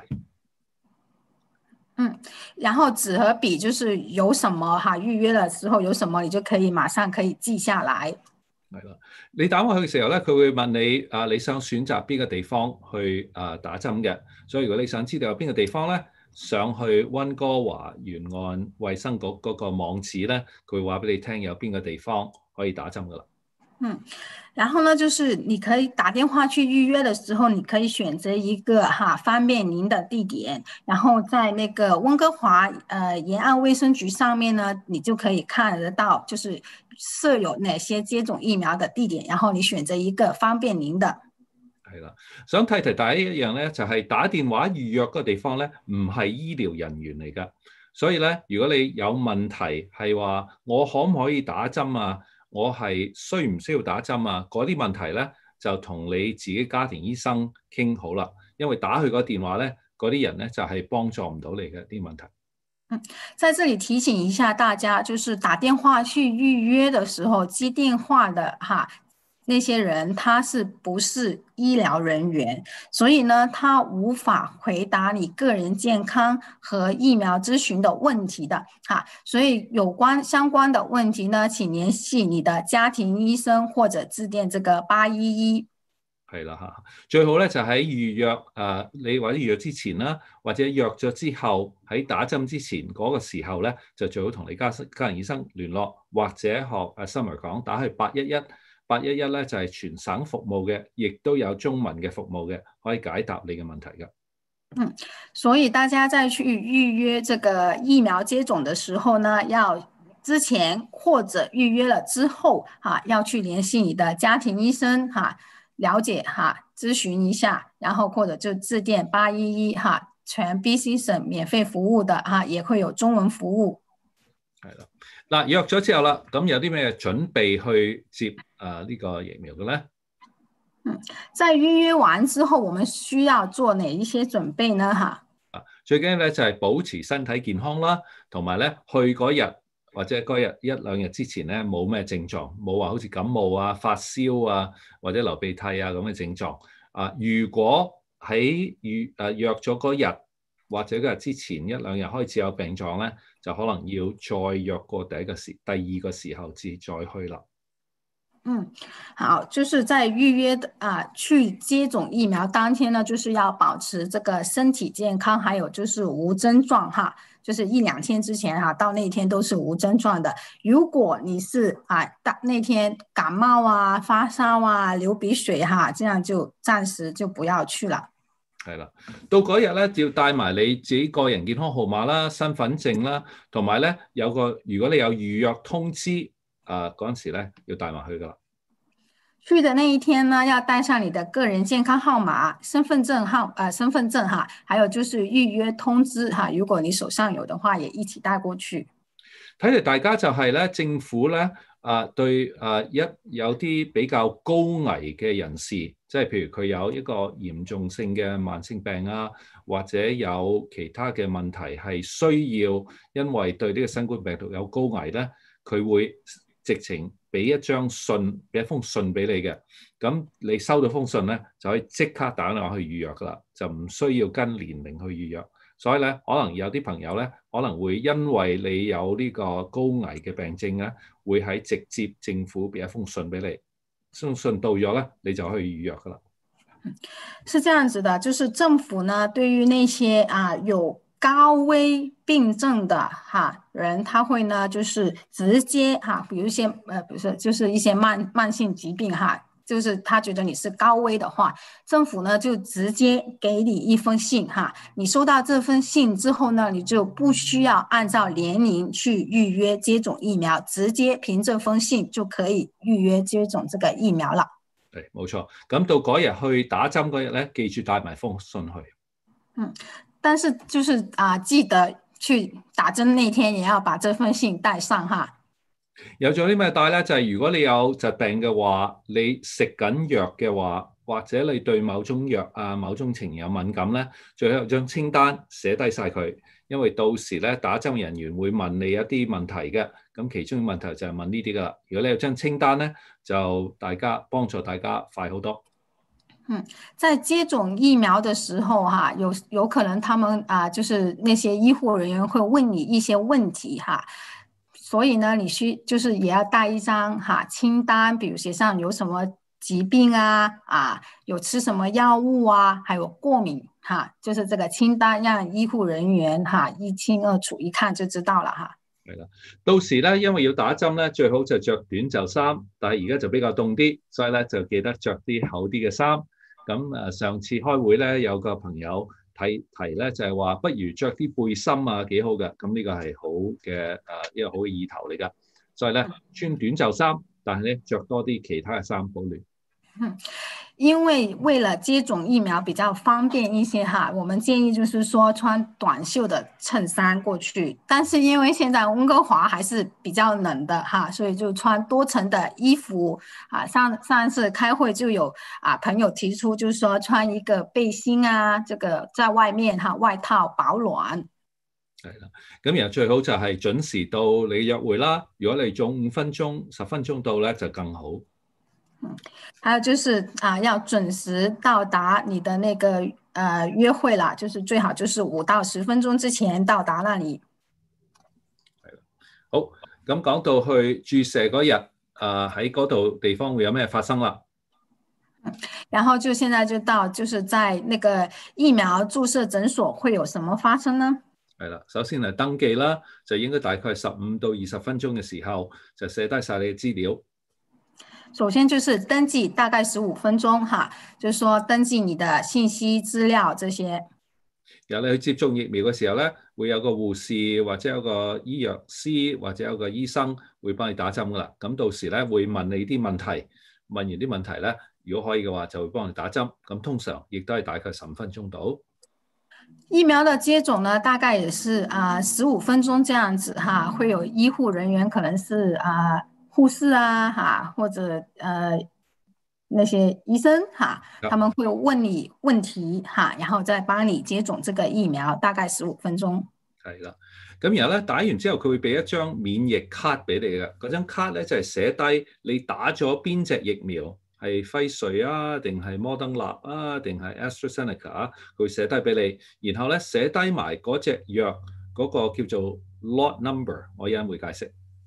然後紙和筆就是有什麼預約的時候有什麼，你就可以馬上可以記下來。 係啦，你打過去嘅時候咧，佢會問你你想選擇邊個地方去打針嘅。所以如果你想知道有邊個地方咧，上去溫哥華沿岸衛生局嗰個網址咧，佢會話俾你聽有邊個地方可以打針噶啦。 然後呢，就是你可以打電話去預約的時候，你可以選擇一個方便您的地點，然後在那個溫哥華沿岸衛生局上面呢，你就可以看得到，就是設有哪些接種疫苗的地點，然後你選擇一個方便您的。 係啦，想提大家一樣咧，就係打電話預約嗰個地方咧，唔係醫療人員嚟噶，所以咧，如果你有問題係話我可唔可以打針啊？我係需唔需要打針啊？嗰啲問題咧，就同你自己家庭醫生傾好啦。因為打去個電話咧，嗰啲人咧就係幫助唔到你嘅啲問題。 在這裡提醒一下大家，就是打電話去預約的時候，接電話的那些人他是不是醫療人員，所以呢，他無法回答你個人健康和疫苗諮詢的問題的所以相關的問題呢，請聯繫你的家庭醫生或者致電這個811。 係啦最好咧就喺預約你或者預約之前啦，或者約咗之後喺打針之前嗰個時候咧，就最好同你家人醫生聯絡，或者學Summer 講打去811咧就係全省服務嘅，亦都有中文嘅服務嘅，可以解答你嘅問題㗎。 所以大家在去預約這個疫苗接種的時候呢，要之前或者預約了之後要去聯繫你的家庭醫生了解諮詢一下，然後或者就致電811全 BC 省免費服務的也會有中文服務。 係啦，嗱約咗之後啦，咁有啲咩準備去接呢個疫苗嘅咧？ 在預約完之後，我們需要做哪一些準備呢？ 最緊要咧就係保持身體健康啦，同埋咧去嗰日或者嗰日一兩日之前咧冇咩症狀，冇話好似感冒啊、發燒啊或者流鼻涕啊咁嘅症狀。如果喺約咗嗰日或者嗰日之前一兩日開始有病狀咧，就可能要再約過第二個時候至再去啦。 好，就是在預約去接種疫苗當天呢，就是要保持這個身體健康，還有就是無症狀就是一兩天之前到那天都是無症狀的。如果你是那天感冒啊、發燒啊、流鼻水這樣就暫時就不要去了。 係啦，到嗰日咧要帶埋你自己個人健康號碼啦、身份證啦，同埋咧如果你有預約通知嗰陣時咧要帶埋去噶啦。 去的那一天呢，要帶上你的個人健康號碼、身份證還有就是預約通知如果你手上有的話，也一起帶過去。 睇嚟大家就係咧，政府咧對有啲比較高危嘅人士，即係譬如佢有一個嚴重性嘅慢性病啊，或者有其他嘅問題係需要，因為對呢個新冠病毒有高危咧，佢會直情俾一封信俾你嘅，咁你收到封信咧就可以即刻打電話去預約噶啦，就唔需要跟年齡去預約。所以咧，可能有啲朋友咧，可能會因為你有呢個高危嘅病症咧，會喺直接政府俾一封信俾你，封信到咗咧，你就可以預約噶啦。 是這樣子的，就是政府呢，對於那些有高危病症的人，他會呢就是直接比如說就是一些慢性疾病就是他覺得你是高危的話，政府呢就直接給你一封信你收到這封信之後呢，你就不需要按照年齡去預約接種疫苗，直接憑這封信就可以預約接種這個疫苗了。 對，冇錯。咁到嗰日去打針嗰日咧，記住帶埋封信去。 但是就是記得去打針那天也要把這封信帶上有咗啲咩帶咧？就係如果你有疾病嘅話，你食緊藥嘅話，或者你對某種藥某種情有敏感咧，最好有張清單寫低晒佢，因為到時咧打針人員會問你一啲問題嘅，咁其中嘅問題就係問呢啲噶啦。如果你有張清單咧，就幫助大家快好多。 在接種疫苗的時候有可能他們就是那些醫護人員會問你一些問題所以呢，就是也要带一张清单，比如写上有什么疾病有吃什么药物还有过敏就是这个清單，讓醫護人員一清二楚，一看就知道了係啦，到時咧，因為要打針咧，最好就着短袖衫，但係而家就比較凍啲，所以咧就記得着啲厚啲嘅衫。咁上次開會咧，有個朋友提咧就係話，不如着啲背心幾好嘅。咁呢個係好嘅一個好嘅意頭嚟㗎。所以咧穿短袖衫，但係咧着多啲其他嘅衫保暖。 因为了接种疫苗比较方便一些我们建议就是说穿短袖的衬衫过去，但是因为现在温哥华还是比较冷的所以就穿多层的衣服上一次开会就有朋友提出，就是说穿一个背心这个在外面外套保暖。 係啦，咁然後最好就係準時到你約會啦。如果你早5分鐘、10分鐘到咧，就更好。 还有就是要准時到達你的那個約會啦，就是最好就是5到10分鐘之前到達那裡。 係啦，好，咁講到去注射嗰日，喺嗰度地方會有咩發生啦？ 然後就現在就到，就是在那個疫苗注射診所會有什麼發生呢？ 係啦，首先係登記啦，就應該大概15到20分鐘嘅時候就寫低晒你嘅資料。 首先就是登記，大概15分鐘就是說登記你的信息資料這些。 然後你去接種疫苗嘅時候咧，會有個護士或者有個醫藥師或者有個醫生會幫你打針噶啦。咁到時咧會問你啲問題，問完啲問題咧，如果可以嘅話就會幫你打針。咁通常亦都係大概15分鐘到。 疫苗的接種呢，大概也是15分鐘這樣子會有醫護人員，可能是護士或者那些醫生他們會問你問題然後再幫你接種這個疫苗，大概15分鐘。 係啦，咁然後咧打完之後，佢會俾一張免疫卡俾你嘅。嗰張卡咧就係寫低你打咗邊隻疫苗，係輝瑞定係摩登納定係 AstraZeneca 佢會寫低俾你。然後咧寫低埋嗰隻藥嗰個叫做 lot number， 我一陣會解釋。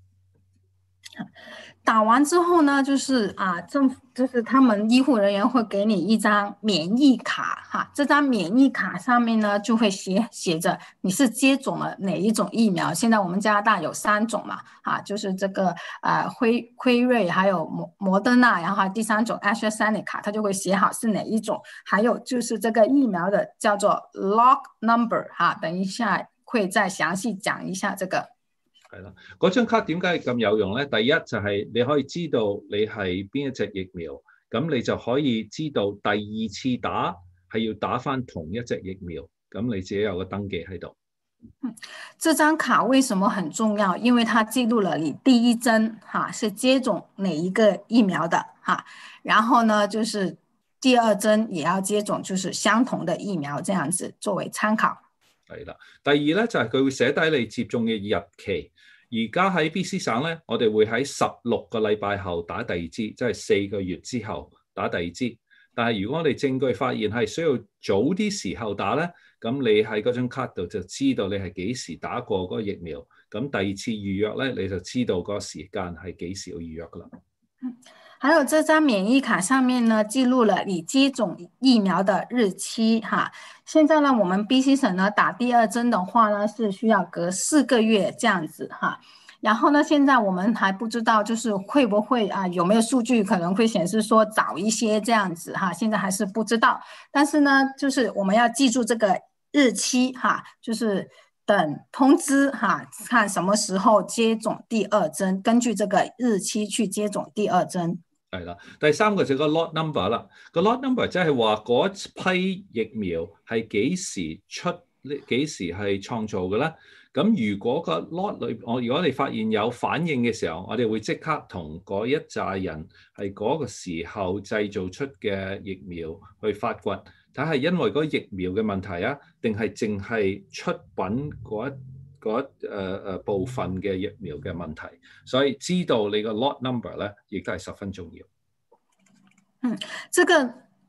打完之後呢，就是政府就是他們醫護人員會給你一張免疫卡這張免疫卡上面呢就會寫着你是接種了哪一種疫苗。現在我們加拿大有3種嘛就是這個輝瑞，還有摩登納，然後還有第3種 AstraZeneca， 它就會寫好是哪一種。還有就是這個疫苗的叫做 log number 等一下會再詳細講一下這個。 係啦，嗰張卡點解咁有用咧？第一就係你可以知道你係邊一隻疫苗，咁你就可以知道第2次打係要打返同一隻疫苗，咁你自己有個登記喺度。 這張卡為什麼很重要？因為它記錄了你第一針是接種哪一個疫苗的然後呢就是第2針也要接種就是相同的疫苗，這樣子作為參考。 係啦，第二咧就係佢會寫低你接種嘅日期。而家喺 BC 省咧，我哋會喺16個禮拜後打第2支，即係4個月之後打第2支。但係如果我哋證據發現係需要早啲時候打咧，咁你喺嗰張卡度就知道你係幾時打過嗰個疫苗。咁第2次預約咧，你就知道嗰個時間係幾時要預約噶啦。 還有這張免疫卡上面呢，記錄了你接種疫苗的日期現在呢，我們 BC 省呢打第2針的話呢，是需要隔4個月這樣子然後呢，現在我們還不知道，就是會不會有沒有數據可能會顯示說早一些這樣子現在還是不知道。但是呢，就是我們要記住這個日期就是等通知看什麼時候接種第2針，根據這個日期去接種第2針。 係啦，第3個就係個 lot number 啦。個 lot number 即係話嗰批疫苗係幾時出，幾時係創造嘅咧？咁如果個 lot 裏，如果你發現有反應嘅時候，我哋會即刻同嗰一紮人係嗰個時候製造出嘅疫苗去發掘，睇係因為嗰疫苗嘅問題定係淨係出品嗰部分嘅疫苗嘅問題，所以知道你個 lot number 咧，亦都係十分重要。 這個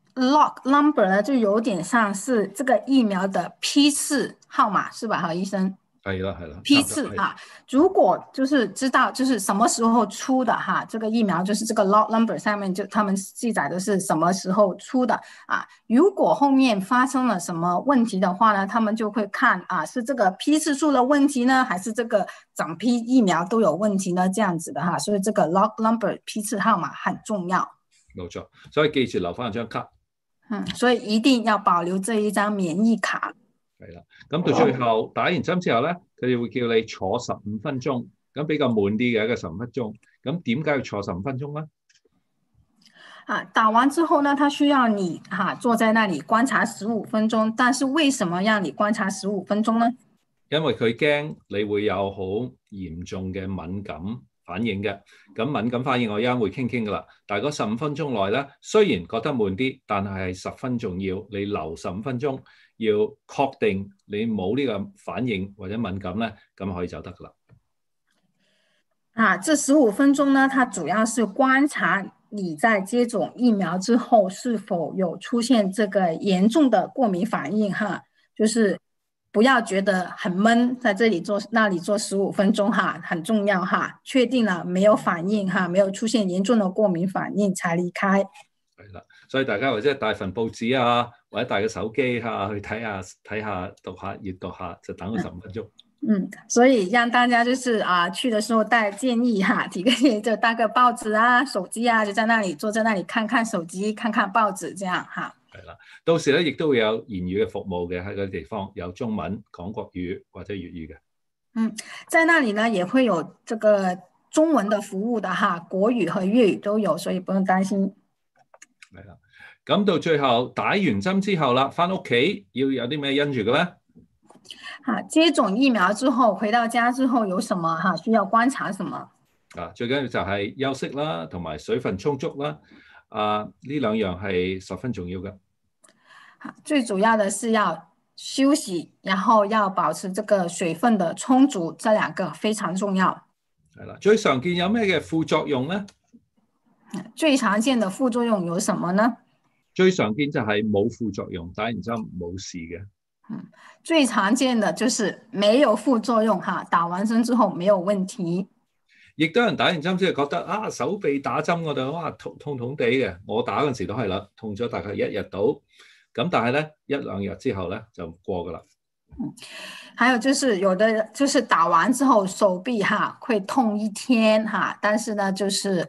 lot number 呢，就有點像是這個疫苗的批次號碼，是吧？何醫生？ 係啦係啦， 批次哈，如果就是知道就是什么时候出的哈，这个疫苗就是这个 lot number 上面就他们记载的是什么时候出的啊。如果后面发生了什么问题的话呢，他们就会看啊，是这个批次数的问题呢，还是这个整批疫苗都有问题呢？这样子的哈，所以这个 lot number 批次号码很重要。 冇錯，所以記住留翻張卡。 所以一定要保留这一張免疫卡。 係啦，咁到最後打完針之後咧，佢哋會叫你坐15分鐘，咁比較悶啲嘅一個15分鐘。咁點解要坐15分鐘咧？ 打完之後呢，他需要你坐在那裡觀察15分鐘，但是為什麼讓你觀察15分鐘呢？ 因為佢驚你會有好嚴重嘅敏感反應嘅。咁敏感反應我一陣會傾㗎啦。但係嗰15分鐘內咧，雖然覺得悶啲，但係十分重要。你留15分鐘，要確定你冇呢個反應或者敏感咧，咁可以就得㗎啦。這15分鐘呢，它主要是觀察你在接種疫苗之後是否有出現這個嚴重的過敏反應哈，就是不要覺得很悶，在這裡做那裡做15分鐘哈，很重要哈，確定了沒有反應哈，沒有出現嚴重的過敏反應才離開。 係啦，所以大家或者帶份報紙啊，或者帶個手機去睇下、讀下、閱讀下，就等個15分鐘。 所以讓大家就是去的時候帶建議哈，提個建議就帶個報紙啊、手機啊，就在那裡坐在那裡看看手機、看看報紙這樣哈。 係啦，到時咧亦都會有言語嘅服務嘅，喺嗰個地方有中文、講國語或者粵語嘅。 在那裡呢也會有這個中文的服務的哈，國語和粵語都有，所以不用擔心。 係啦，咁到最後打完針之後啦，返屋企要有啲咩因住嘅咧？ 接種疫苗之後回到家之後有什麼需要觀察什麼？ 最緊要就係休息啦，同埋水分充足啦。呢兩樣係十分重要嘅。 最主要的是要休息，然後要保持這個水分的充足，這兩個非常重要。 係啦，最常見有咩嘅副作用呢？ 最常見的副作用有什麼呢？ 最常見就係冇副作用，打完針冇事嘅。 最常見的就是沒有副作用哈，打完針之後沒有問題。 亦都有人打完針之後覺得手臂打針嗰度痛痛地嘅，我打嗰陣時都係啦，痛咗大概1日到，咁但係咧1、2日之後咧就過噶啦。 還有就是有的就是打完之後手臂會痛1天但是呢就是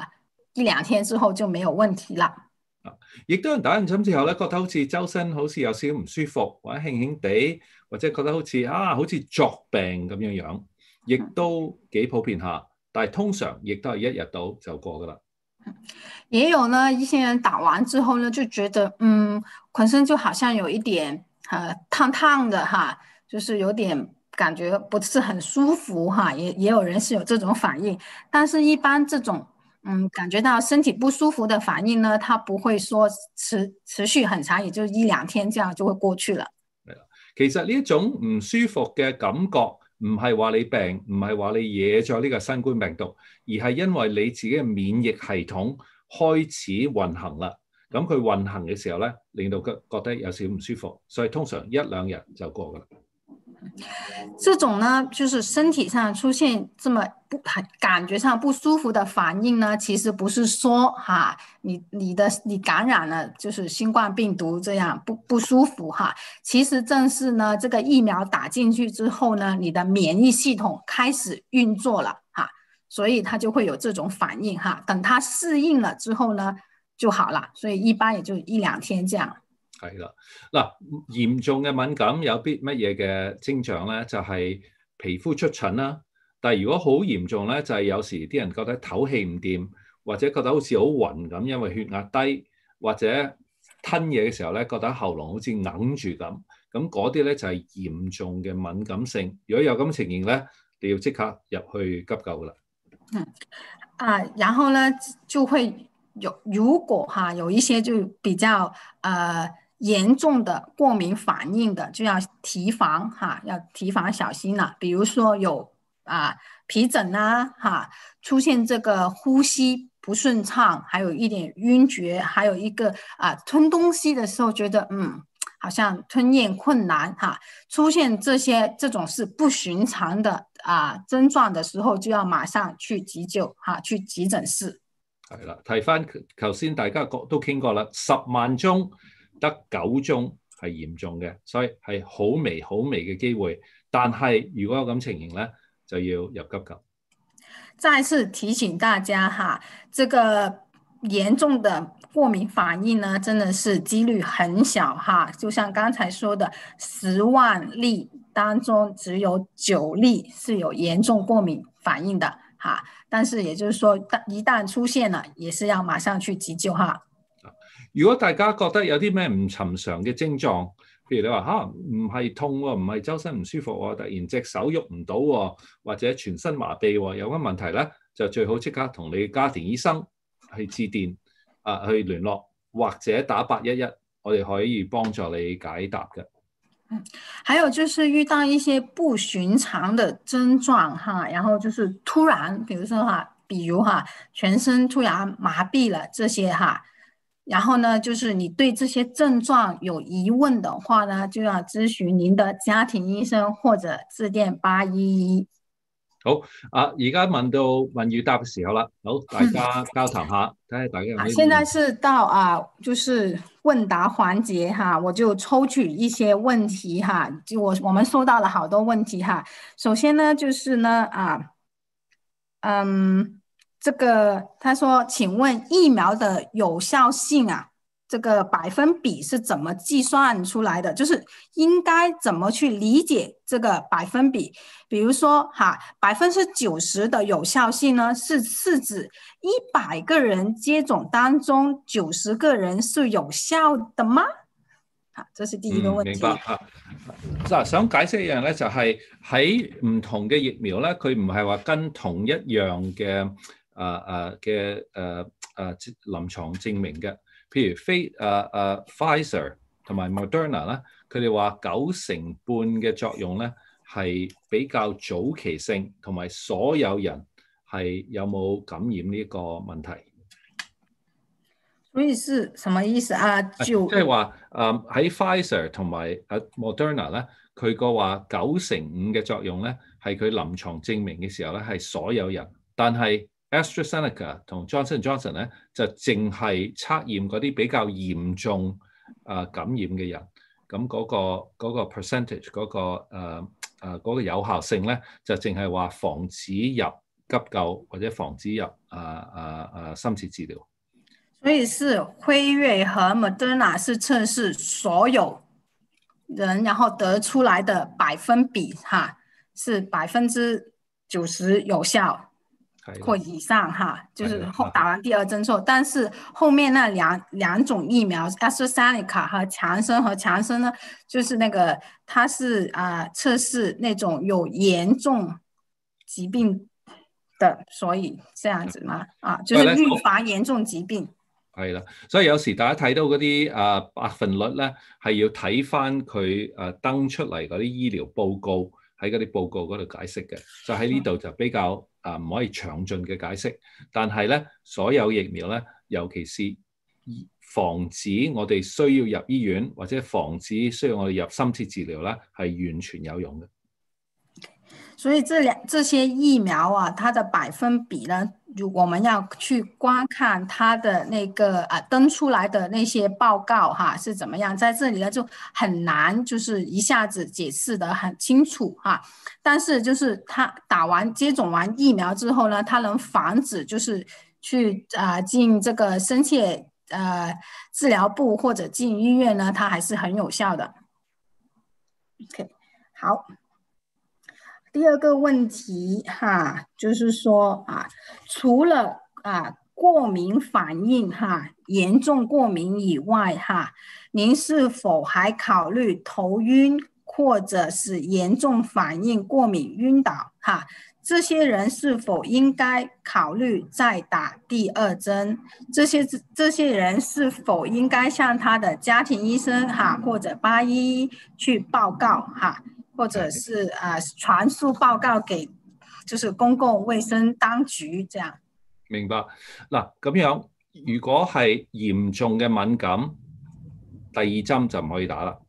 1、2天之後就沒有問題啦。 亦都有人打完針之後咧，覺得好似周身好似有少少唔舒服，或者輕輕地，或者覺得好似作病咁樣樣，亦都幾普遍下。但係通常亦都係1日到就過噶啦。 也有呢，一些人打完之後呢，就覺得渾身就好像有一點燙燙的就是有點感覺不是很舒服也有人是有這種反應，但是一般這種感覺到身體不舒服的反應呢，它不會說持續很長，也就1、2天這樣就會過去了。 其實呢一種唔舒服嘅感覺唔係話你病，唔係話你惹咗呢個新冠病毒，而係因為你自己嘅免疫系統開始運行啦。咁佢運行嘅時候咧，令到佢覺得有少少唔舒服，所以通常1、2日就過噶啦。 這種呢，就是身體上出現這麼感覺上不舒服的反應呢，其實不是說你感染了就是新冠病毒這樣不舒服其實正是呢這個疫苗打進去之後呢，你的免疫系統開始運作了所以它就會有這種反應等它適應了之後呢就好了，所以一般也就1、2天這樣。 係啦，嗱，嚴重嘅敏感有乜嘢嘅徵象咧？就係皮膚出疹啦。但係如果好嚴重咧，就係有時啲人覺得唞氣唔掂，或者覺得好似好暈咁，因為血壓低，或者吞嘢嘅時候咧，覺得喉嚨好似揞住咁。咁嗰啲咧就係嚴重嘅敏感性。如果有咁情形咧，你要即刻入去急救噶啦。 然後呢就會如果有一些就比較嚴重的過敏反應的，就要提防要提防小心了。比如說有皮疹出現這個呼吸不順暢，還有一點暈厥，還有一個吞東西的時候覺得好像吞咽困难哈，出現這種是不尋常的症狀的時候，就要馬上去急救去急診室。 係啦，提翻頭先大家都傾過啦，10萬宗得9宗係嚴重嘅，所以係好微嘅機會。但係如果有咁情形咧，就要入急救。 再次提醒大家哈，這個嚴重的過敏反應呢，真的是幾率很小哈。就像剛才說的，10萬例當中只有9例是有嚴重過敏反應的哈。但是也就是說，一旦出現了，也是要馬上去急救哈。 如果大家覺得有啲咩唔尋常嘅症狀，譬如你話唔係痛喎，唔係周身唔舒服喎，突然隻手喐唔到喎，或者全身麻痹喎，有乜問題咧，就最好即刻同你家庭醫生去致電去聯絡，或者打811，我哋可以幫助你解答嘅。 還有就是遇到一些不尋常的症狀哈，然後就是突然，比如全身突然麻痹了這些哈。然後呢，就是你對這些症狀有疑問的話呢，就要諮詢您的家庭醫生或者致電811。 好，而家問到問與答嘅時候啦，好，大家交談下，睇下大家有咩。 現在是到就是問答環節哈，我就抽取一些問題哈，就我們收到了好多問題哈。首先呢，就是呢這個他說，請問疫苗的有效性這個百分比是怎麼計算出來的？就是應該怎麼去理解這個百分比？比如說90%的有效性呢，是指100個人接種當中90個人是有效的嗎？這是第一個問題。 明白想解釋一樣咧，就係喺唔同嘅疫苗咧，佢唔係話跟同一樣嘅臨床證明嘅。譬如Pfizer 同埋 Moderna 咧，佢哋話90%嘅作用咧係比較早期性，同埋所有人係有冇感染呢個問題。 所以是什麼意思即係話喺 Pfizer 同埋Moderna 咧，佢個話95%嘅作用咧係佢臨床證明嘅時候咧係所有人，但係AstraZeneca 同 Johnson Johnson 咧就淨係測驗嗰啲比較嚴重感染嘅人，咁嗰個 percentage 嗰個有效性咧就淨係話防止入急救或者防止入深切治療。 所以是輝瑞和 Moderna 是測試所有人，然後得出來的百分比是90%有效或以上就是打完第二針之後，但是後面那兩種疫苗 AstraZeneca 和強生呢，就是那個它是測試那種有嚴重疾病的，所以這樣子嘛就是預防嚴重疾病。 係啦，所以有時大家睇到嗰啲百分率咧，係要睇翻佢登出嚟嗰啲醫療報告，喺嗰啲報告嗰度解釋嘅。就喺呢度就比較唔可以詳盡嘅解釋。但係咧，所有疫苗咧，尤其是防止我哋需要入醫院或者防止需要我哋入深切治療咧，係完全有用嘅。 所以這些疫苗它的百分比呢，我們要去觀看它的那個登出來的那些報告是怎麼樣，在這裡呢就很難就是一下子解釋得很清楚但是就是它接種完疫苗之後呢，它能防止就是去進這個深切治療部或者進醫院呢，它還是很有效的。OK， 好。第二個問題就是說除了過敏反應嚴重過敏以外您是否還考慮頭暈或者是嚴重反應過敏暈倒這些人是否應該考慮再打第二針？這些人是否應該向他的家庭醫生或者811去報告或者是傳輸報告給就是公共衛生當局，這樣。 明白嗱，咁樣如果係嚴重嘅敏感，第二針就唔可以打啦。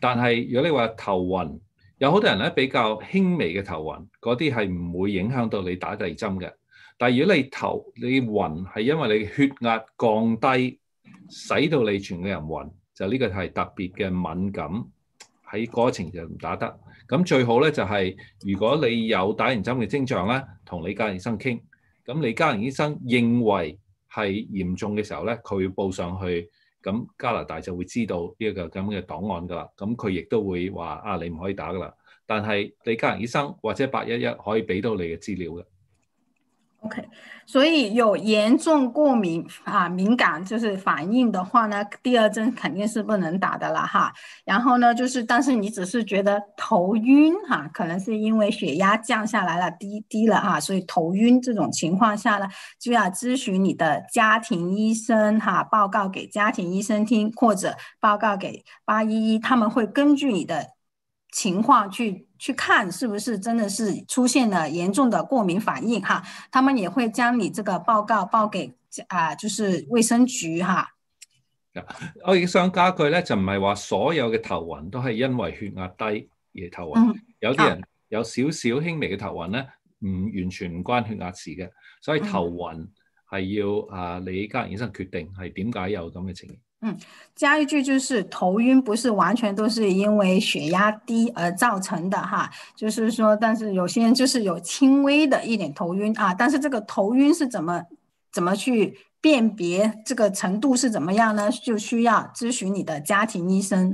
但係如果你話頭暈，有好多人咧比較輕微嘅頭暈，嗰啲係唔會影響到你打第二針嘅。但係如果你暈係因為你血壓降低，使到你全個人暈，就呢個係特別嘅敏感，喺嗰個程度就唔打得。咁最好咧就係、如果你有打完針嘅徵象咧，同你家人醫生傾。咁你家人醫生認為係嚴重嘅時候咧，佢會報上去，咁加拿大就會知道呢個咁嘅檔案㗎啦。咁佢亦都會話你唔可以打㗎啦。但係你家人醫生或者811可以俾到你嘅資料嘅。 OK， 所以有嚴重過敏敏感就是反應的話呢，第二針肯定是不能打的啦哈。然後呢，就是但是你只是覺得頭暈哈，可能是因為血壓降下來了，低了哈，所以頭暈這種情況下呢，就要諮詢你的家庭醫生哈，報告給家庭醫生聽，或者報告給811，他們會根據你的情況去看是不是真的是出現了嚴重的過敏反應哈，他們也會將你這個報告報給就是衛生局哈。 我亦想加句咧，就唔係話所有嘅頭暈都係因為血壓低而頭暈，有啲人有少少輕微嘅頭暈咧，完全唔關血壓事嘅，所以頭暈係要你家人醫生決定係點解有咁嘅情形。 加一句就是頭暈不是完全都是因為血壓低而造成的哈，就是說，但是有些人就是有輕微的一點頭暈但是這個頭暈是怎麼去辨別，這個程度是怎麼樣呢？就需要諮詢你的家庭醫生。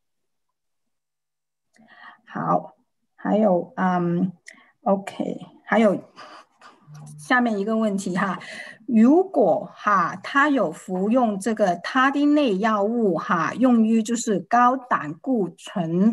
好，還有OK， 還有下面一個問題哈。如果他有服用這個他汀類藥物用於就是高膽固醇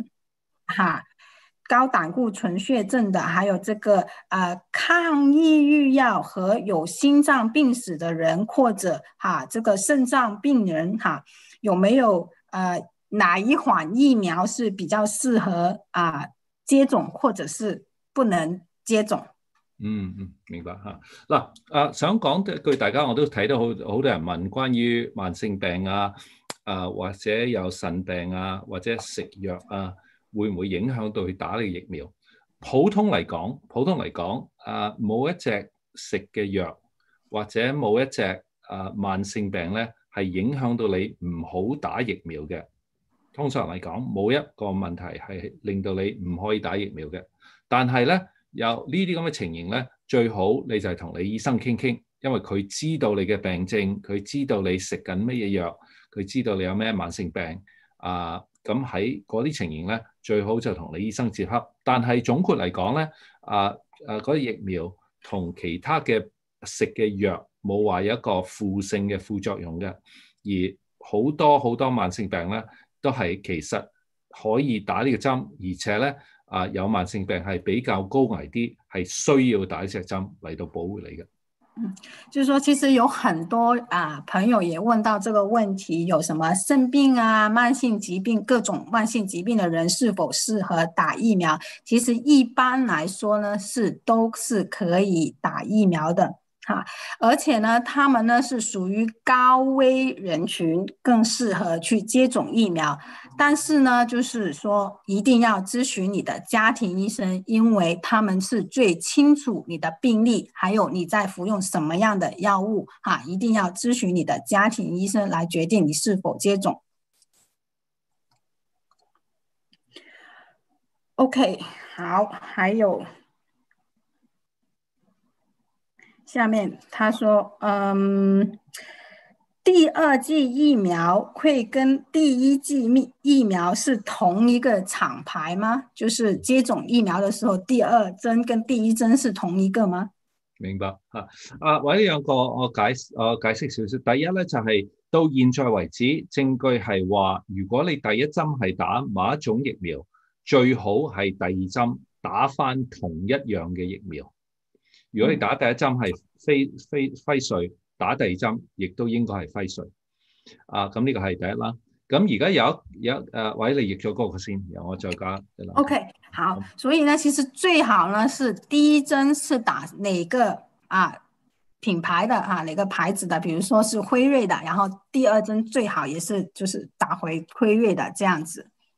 血症的，還有這個抗抑鬱藥和有心臟病史的人，或者這個腎臟病人有沒有哪一款疫苗是比較適合接種，或者是不能接種？ 明白嚇。嗱，想講一句，大家我都睇到好多人問關於慢性病或者有腎病或者食藥會唔會影響到佢打呢個疫苗？普通嚟講，冇一隻食嘅藥或者冇一隻慢性病咧係影響到你唔好打疫苗嘅。通常嚟講，冇一個問題係令到你唔可以打疫苗嘅。但係咧，有呢啲咁嘅情形咧，最好你就係同你醫生傾傾，因為佢知道你嘅病症，佢知道你食緊乜嘢藥，佢知道你有咩慢性病咁喺嗰啲情形咧，最好就同你醫生接洽。但係總括嚟講咧，嗰啲疫苗同其他嘅食嘅藥冇話有一個負性嘅副作用嘅，而好多慢性病咧都係其實可以打呢個針，而且咧有慢性病係比較高危啲，係需要打呢隻針嚟到保護你嘅。 就是說其實有很多朋友也問到這個問題，有什麼腎病慢性疾病，各種慢性疾病的人是否適合打疫苗？其實一般來說呢，都是可以打疫苗的。而且呢，他們呢是屬於高危人群，更適合去接種疫苗。但是呢，就是說一定要諮詢你的家庭醫生，因為他們是最清楚你的病歷，還有你在服用什麼樣的藥物一定要諮詢你的家庭醫生來決定你是否接種。OK， 好，還有。下面他說第二劑疫苗會跟第一劑疫苗是同一個廠牌嗎？就是接種疫苗的時候，第二針跟第一針是同一個嗎？ 明白為呢兩個我解釋少少。第一咧就係到現在為止，證據係話，如果你第一針係打某一種疫苗，最好係第二針打返同一樣嘅疫苗。如果你打第一針係輝瑞，打第二針亦都應該係輝瑞。咁呢個係第一啦。咁而家有位你譯咗嗰個先，然後我再加。 OK， 好。所以呢，其實最好呢是第一針是打哪個品牌的哪個牌子的，比如說是輝瑞的，然後第二針最好也是就是打回輝瑞的這樣子。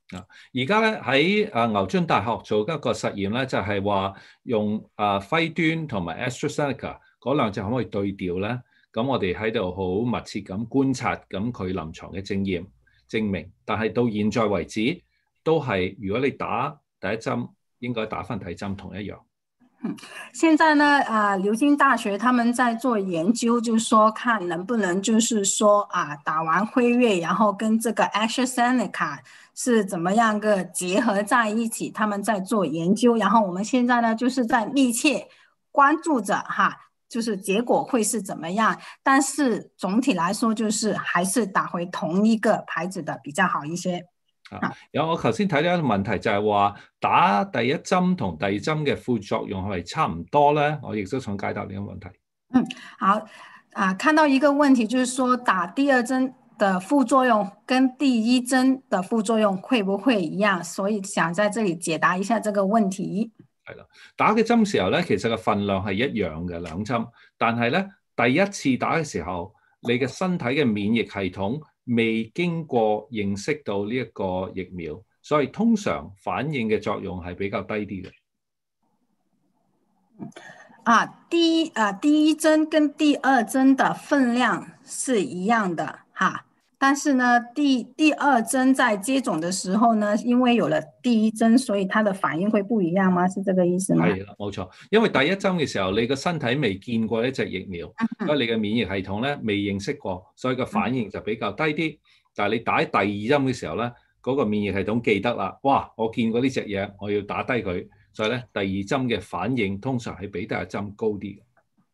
而家咧喺牛津大學做一個實驗咧，就係話用輝端同埋 AstraZeneca 嗰兩隻可唔可以對調咧？咁我哋喺度好密切咁觀察咁佢臨床嘅證明，但係到現在為止都係如果你打第一針，應該打翻第二針同一樣。 現在呢，牛津大學他們在做研究，就是說看能不能就是說打完輝瑞，然後跟這個 AstraZeneca 是怎麼樣個結合在一起，他們在做研究。然後我們現在呢，就是在密切關注着就是結果會是怎麼樣。但是總體來說，就是還是打回同一個牌子的比較好一些。 我頭先睇到一個問題就係話打第一針同第二針嘅副作用係咪差唔多呢？我亦都想解答呢個問題。 好看到一個問題就是說打第二針的副作用跟第一針的副作用會不會一樣？所以想在這裡解答一下這個問題。 係啦，打嘅針時候咧，其實個份量係一樣嘅兩針，但係咧第一次打嘅時候，你嘅身體嘅免疫系統未經過認識到呢一個疫苗，所以通常反應嘅作用係比較低啲嘅。 第一針跟第二針的分量是一樣的但是呢，第二針在接種的時候呢，因為有了第一針，所以它的反應會不一樣嗎？是這個意思嗎？ 係啦，冇錯。因為第一針嘅時候，你個身體未見過呢隻疫苗，所以你嘅免疫系統咧未認識過，所以個反應就比較低啲。但係你打第二針嘅時候咧，嗰個免疫系統記得啦，哇！我見過呢隻嘢，我要打低佢，所以咧第二針嘅反應通常係比第一針高啲嘅。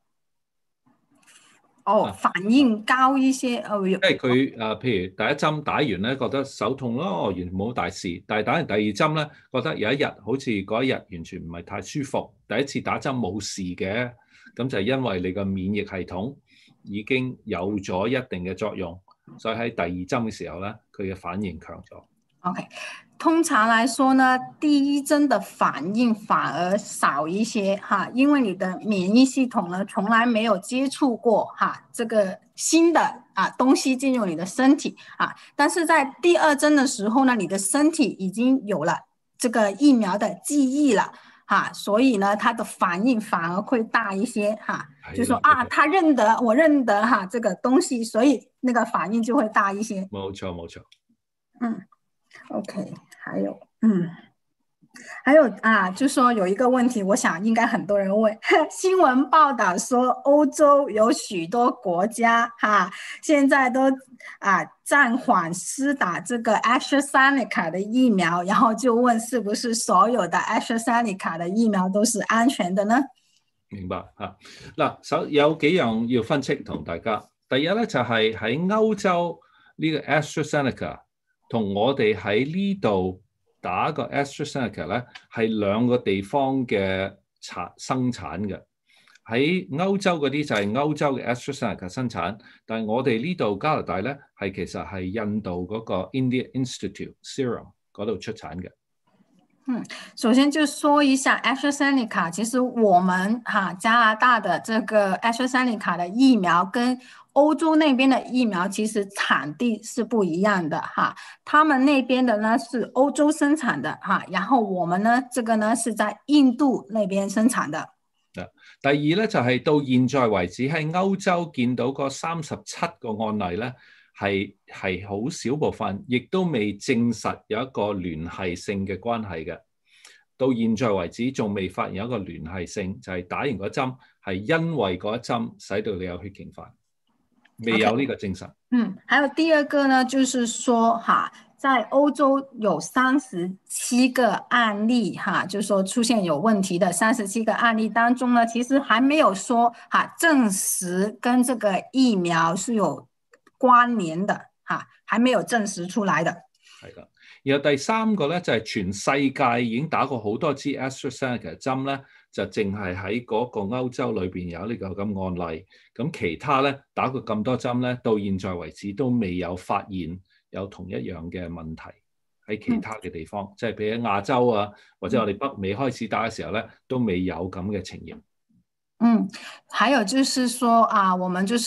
反應高一些， 因為佢譬如第一針打完咧，覺得手痛咯，完全冇大事。但係打完第二針咧，覺得有一日好似嗰一日完全唔係太舒服。第一次打針冇事嘅，咁就係因為你個免疫系統已經有咗一定嘅作用，所以喺第二針嘅時候咧，佢嘅反應強咗。OK， 通常來說呢，第一針的反應反而少一些因為你的免疫系統呢，從來沒有接觸過這個新的東西進入你的身體但是在第二針的時候呢，你的身體已經有了這個疫苗的記憶了所以呢，它的反應反而會大一些就是說他認得我認得這個東西，所以那個反應就會大一些。 冇錯冇錯。 OK， 還有就說有一個問題，我想應該很多人問，新聞報道說歐洲有許多國家現在都暫緩施打這個 AstraZeneca 的疫苗，然後就問是不是所有的 AstraZeneca 的疫苗都是安全的呢？ 明白嗱，有幾樣要分析同大家。第一咧就係喺歐洲呢個 AstraZeneca 同我哋喺呢度打個 AstraZeneca 咧，係兩個地方嘅生產嘅。喺歐洲嗰啲就係歐洲嘅 AstraZeneca 生產，但係我哋呢度加拿大咧係其實係印度嗰個 India Institute Serum 嗰度出產嘅。 首先就說一下 AstraZeneca， 其實我們加拿大的這個 AstraZeneca 的疫苗跟歐洲那邊的疫苗其實產地是不一樣的他們那邊的呢是歐洲生產的然後我們呢這個呢是在印度那邊生產的。 第二咧就係到現在為止喺歐洲見到個37個案例咧係好少部分，亦都未證實有一個聯繫性嘅關係嘅。到現在為止仲未發現有一個聯繫性，就係打完嗰針係因為嗰一針使到你有血凝飯，未有呢個證實。 還有第二個呢，就是說在歐洲有37個案例就是說出現有問題的37個案例當中呢，其實還沒有說證實跟這個疫苗是有關聯的還沒有證實出來的。 係啦，然後第三個咧就係全世界已經打過好多支 AstraZeneca 針咧，就淨係喺嗰個歐洲裏邊有呢個咁案例，咁其他咧打過咁多針咧，到現在為止都未有發現有同一樣嘅問題喺其他嘅地方，即係譬如喺亞洲或者我哋北美開始打嘅時候咧，都未有咁嘅情形。 還有就是說我們就是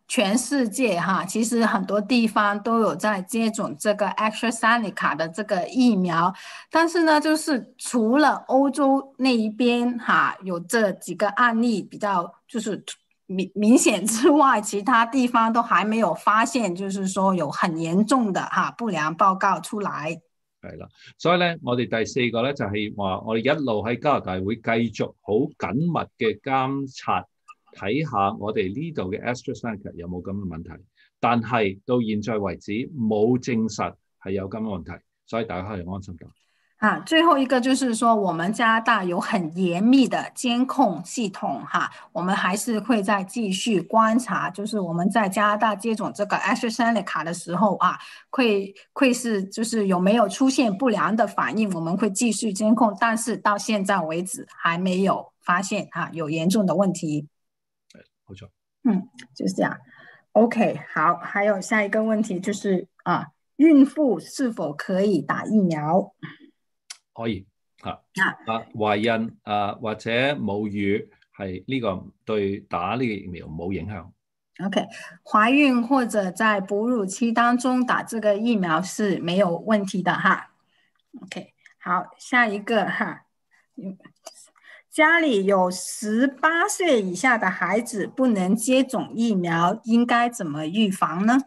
全世界哈，其实很多地方都有在接种这个 AstraZeneca 的这个疫苗，但是呢，就是除了欧洲那一边哈有这几个案例比較就是明顯之外，其他地方都還沒有發現，就是說有很嚴重的哈不良報告出來。 係啦，所以咧，我哋第四個咧就係話，我哋一路喺加拿大會繼續好緊密嘅監察，睇下我哋呢度嘅 AstraZeneca 有冇咁嘅問題。但係到現在為止冇證實係有咁嘅問題，所以大家可以安心啲。 最後一個就是說，我們加拿大有很嚴密的監控系統哈，我們還是會再繼續觀察，就是我們在加拿大接種這個 AstraZeneca 的時候啊，會是就是有沒有出現不良的反應，我們會繼續監控，但是到現在為止還沒有發現有嚴重的問題。 冇錯。 就是這樣。OK， 好，還有下一個問題就是孕婦是否可以打疫苗？ 可以懷孕或者母乳係呢個對打呢個疫苗冇影響。 OK， 懷孕或者在哺乳期當中打這個疫苗是沒有問題的哈。OK， 好，下一個哈，家裡有18歲以下的孩子不能接種疫苗，應該怎麼預防呢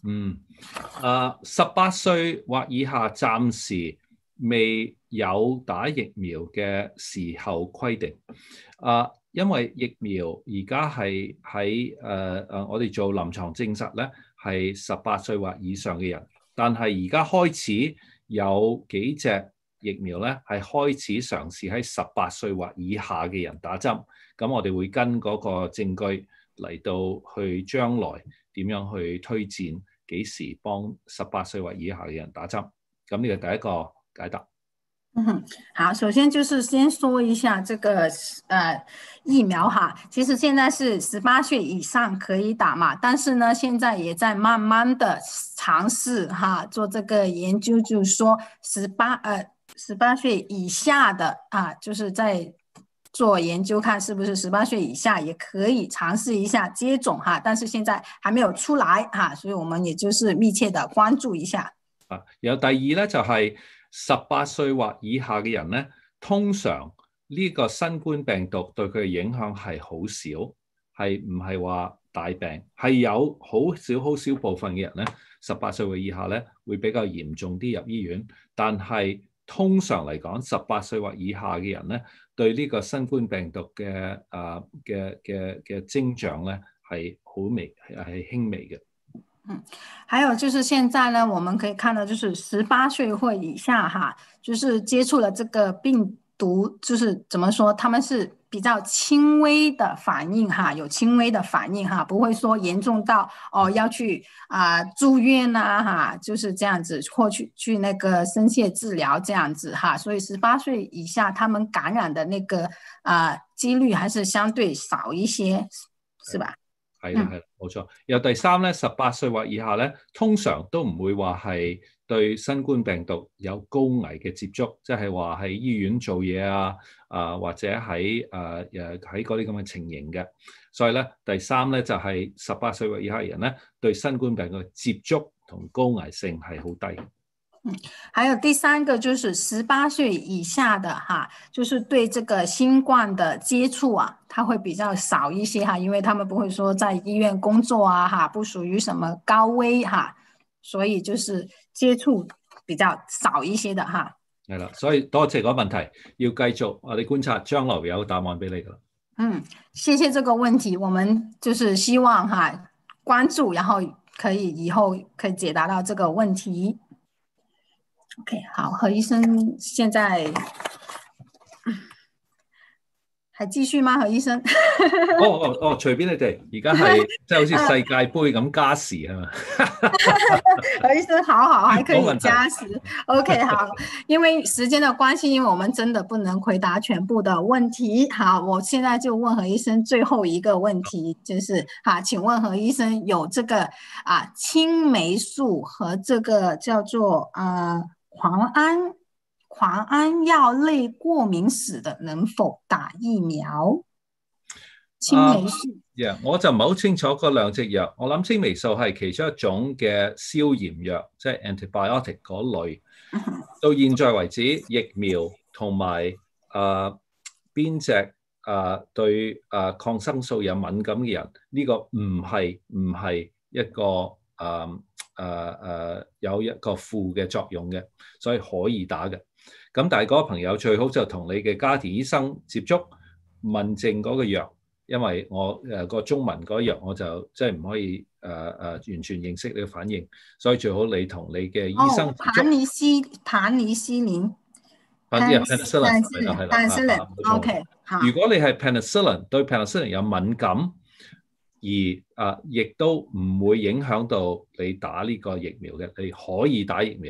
？18歲或以下暫時未有打疫苗嘅時候規定，因為疫苗而家係喺我哋做臨床證實咧係18歲或以上嘅人，但係而家開始有幾隻疫苗咧係開始嘗試喺18歲或以下嘅人打針，咁我哋會跟嗰個證據嚟到去將來點樣去推薦幾時幫18歲或以下嘅人打針，咁呢個第一個解答。 好，首先就是先說一下這個疫苗哈，其實現在是18歲以上可以打嘛，但是呢，現在也在慢慢的嘗試哈做這個研究，就是說18歲以下的就是在做研究，看是不是18歲以下也可以嘗試一下接種哈，但是現在還沒有出來哈，所以我們也就是密切的關注一下。 有第二呢，就係18歲或以下嘅人呢，通常呢個新冠病毒對佢嘅影響係好少，係唔係話大病，係有好少部分嘅人呢，18歲或以下呢會比較嚴重啲入醫院，但係通常嚟講18歲或以下嘅人呢，對呢個新冠病毒嘅徵象呢係好微，係輕微嘅。 還有就是現在呢，我們可以看到就是18歲或以下哈，就是接觸了這個病毒，就是怎麼說，他們是比較輕微的反應哈，有輕微的反應哈，不會說嚴重到要去住院哈，就是這樣子，或去那個深切治療這樣子哈，所以18歲以下他們感染的那個幾率還是相對少一些，是吧？ 係啦，冇錯。有第三咧，18歲或以下咧，通常都唔會話係對新冠病毒有高危嘅接觸，即係話喺醫院做嘢或者喺嗰啲咁嘅情形嘅。所以咧，第三咧就係18歲或以下嘅人咧，對新冠病毒嘅接觸同高危性係好低。 還有第三個就是18歲以下的哈，就是對這個新冠的接觸它會比較少一些哈，因為他們不會說在醫院工作哈，不屬於什麼高危哈，所以就是接觸比較少一些的哈。 係啦，所以多謝個問題，要繼續我哋觀察，將來有答案俾你噶。 謝謝這個問題，我們就是希望關注，然後可以以後可以解答到這個問題。OK， 好，何醫生現在還繼續嗎？何醫生？ 隨便你哋，而家係即係好似世界盃咁加時係嘛？ 何醫生好，還可以加時。OK， 好，因為時間的關係，因為我們真的不能回答全部的問題。好，我現在就問何醫生最後一個問題，就是請問何醫生有這個青黴素和這個叫做磺胺藥類過敏史的能否打疫苗？ 青霉素。 我就唔係好清楚嗰兩隻藥，我諗青霉素係其中一種嘅消炎藥，即係 antibiotic 嗰類。到現在為止，疫苗同埋邊隻對抗生素有敏感嘅人，呢個唔係一個有一個負嘅作用嘅，所以可以打嘅。咁但係嗰個朋友最好就同你嘅家庭醫生接觸，問證嗰個藥，因為我個中文嗰藥我就即係唔可以完全認識你嘅反應，所以最好你同你嘅醫生接觸。 盤尼西林。 penicillin 係啦，OK。 如果你係 penicillin 對 penicillin 有敏感，而亦都唔會影響到你打呢個疫苗嘅，你可以打疫苗。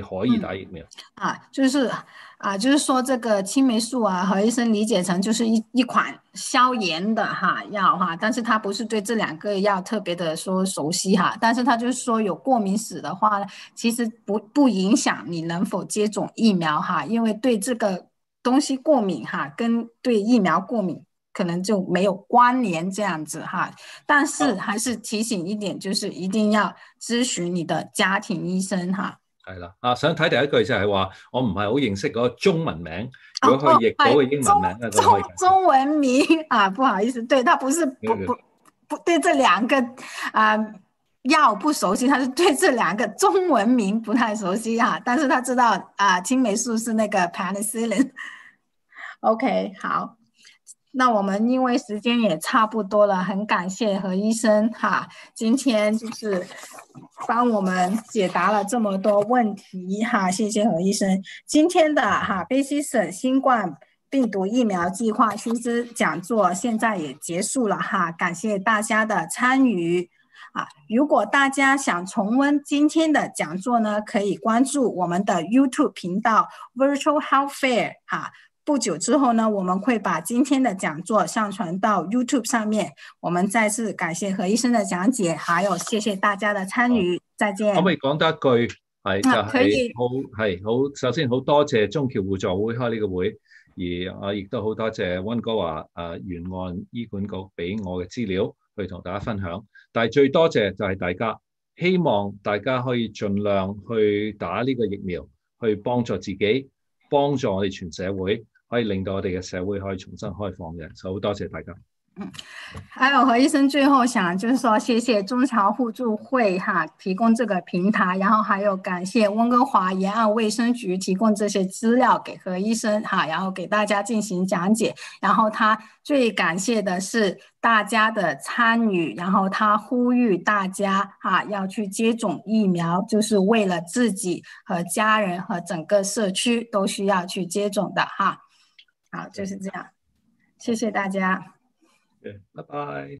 就是說這個青霉素何醫生理解成就是一款消炎的藥但是他不是對這兩個藥特別的說熟悉但是他就是說有過敏史的話，其實不影響你能否接種疫苗因為對這個東西過敏跟對疫苗過敏可能就沒有關聯這樣子但是還是提醒一點，就是一定要諮詢你的家庭醫生係啦，想睇第一句就係話，我唔係好認識嗰個中文名，如果可以譯到個英文名中文名不好意思，對，他不是不對這兩個藥不熟悉，他是對這兩個中文名不太熟悉但是他知道青霉素是那個 penicillin。 OK， 好，那我們因為時間也差不多了，很感謝何醫生今天就是幫我們解答了這麼多問題謝謝何醫生。今天的卑詩省新冠病毒疫苗計劃新知講座現在也結束了感謝大家的參與如果大家想重溫今天的講座呢，可以關注我們的 YouTube 頻道 Virtual Health Fair 不久之後呢，我們會把今天的講座上傳到 YouTube 上面。我們再次感謝何醫生的講解，還有謝謝大家的參與。再見。可唔可以講多一句？係首先好多謝中僑互助會開呢個會，而我亦都好多謝溫哥華沿岸醫管局俾我嘅資料去同大家分享。但係最多謝就係大家，希望大家可以盡量去打呢個疫苗，去幫助自己，幫助我哋全社會。可以令到我哋嘅社會可以重新開放嘅，所以好多謝大家。 還有何醫生最後想就是說謝謝中僑互助會提供這個平台，然後還有感謝溫哥華沿岸衛生局提供這些資料給何醫生然後給大家進行講解，然後他最感謝的是大家的參與，然後他呼籲大家要去接種疫苗，就是為了自己和家人和整個社區都需要去接種的好，就是這樣，謝謝大家。 拜拜。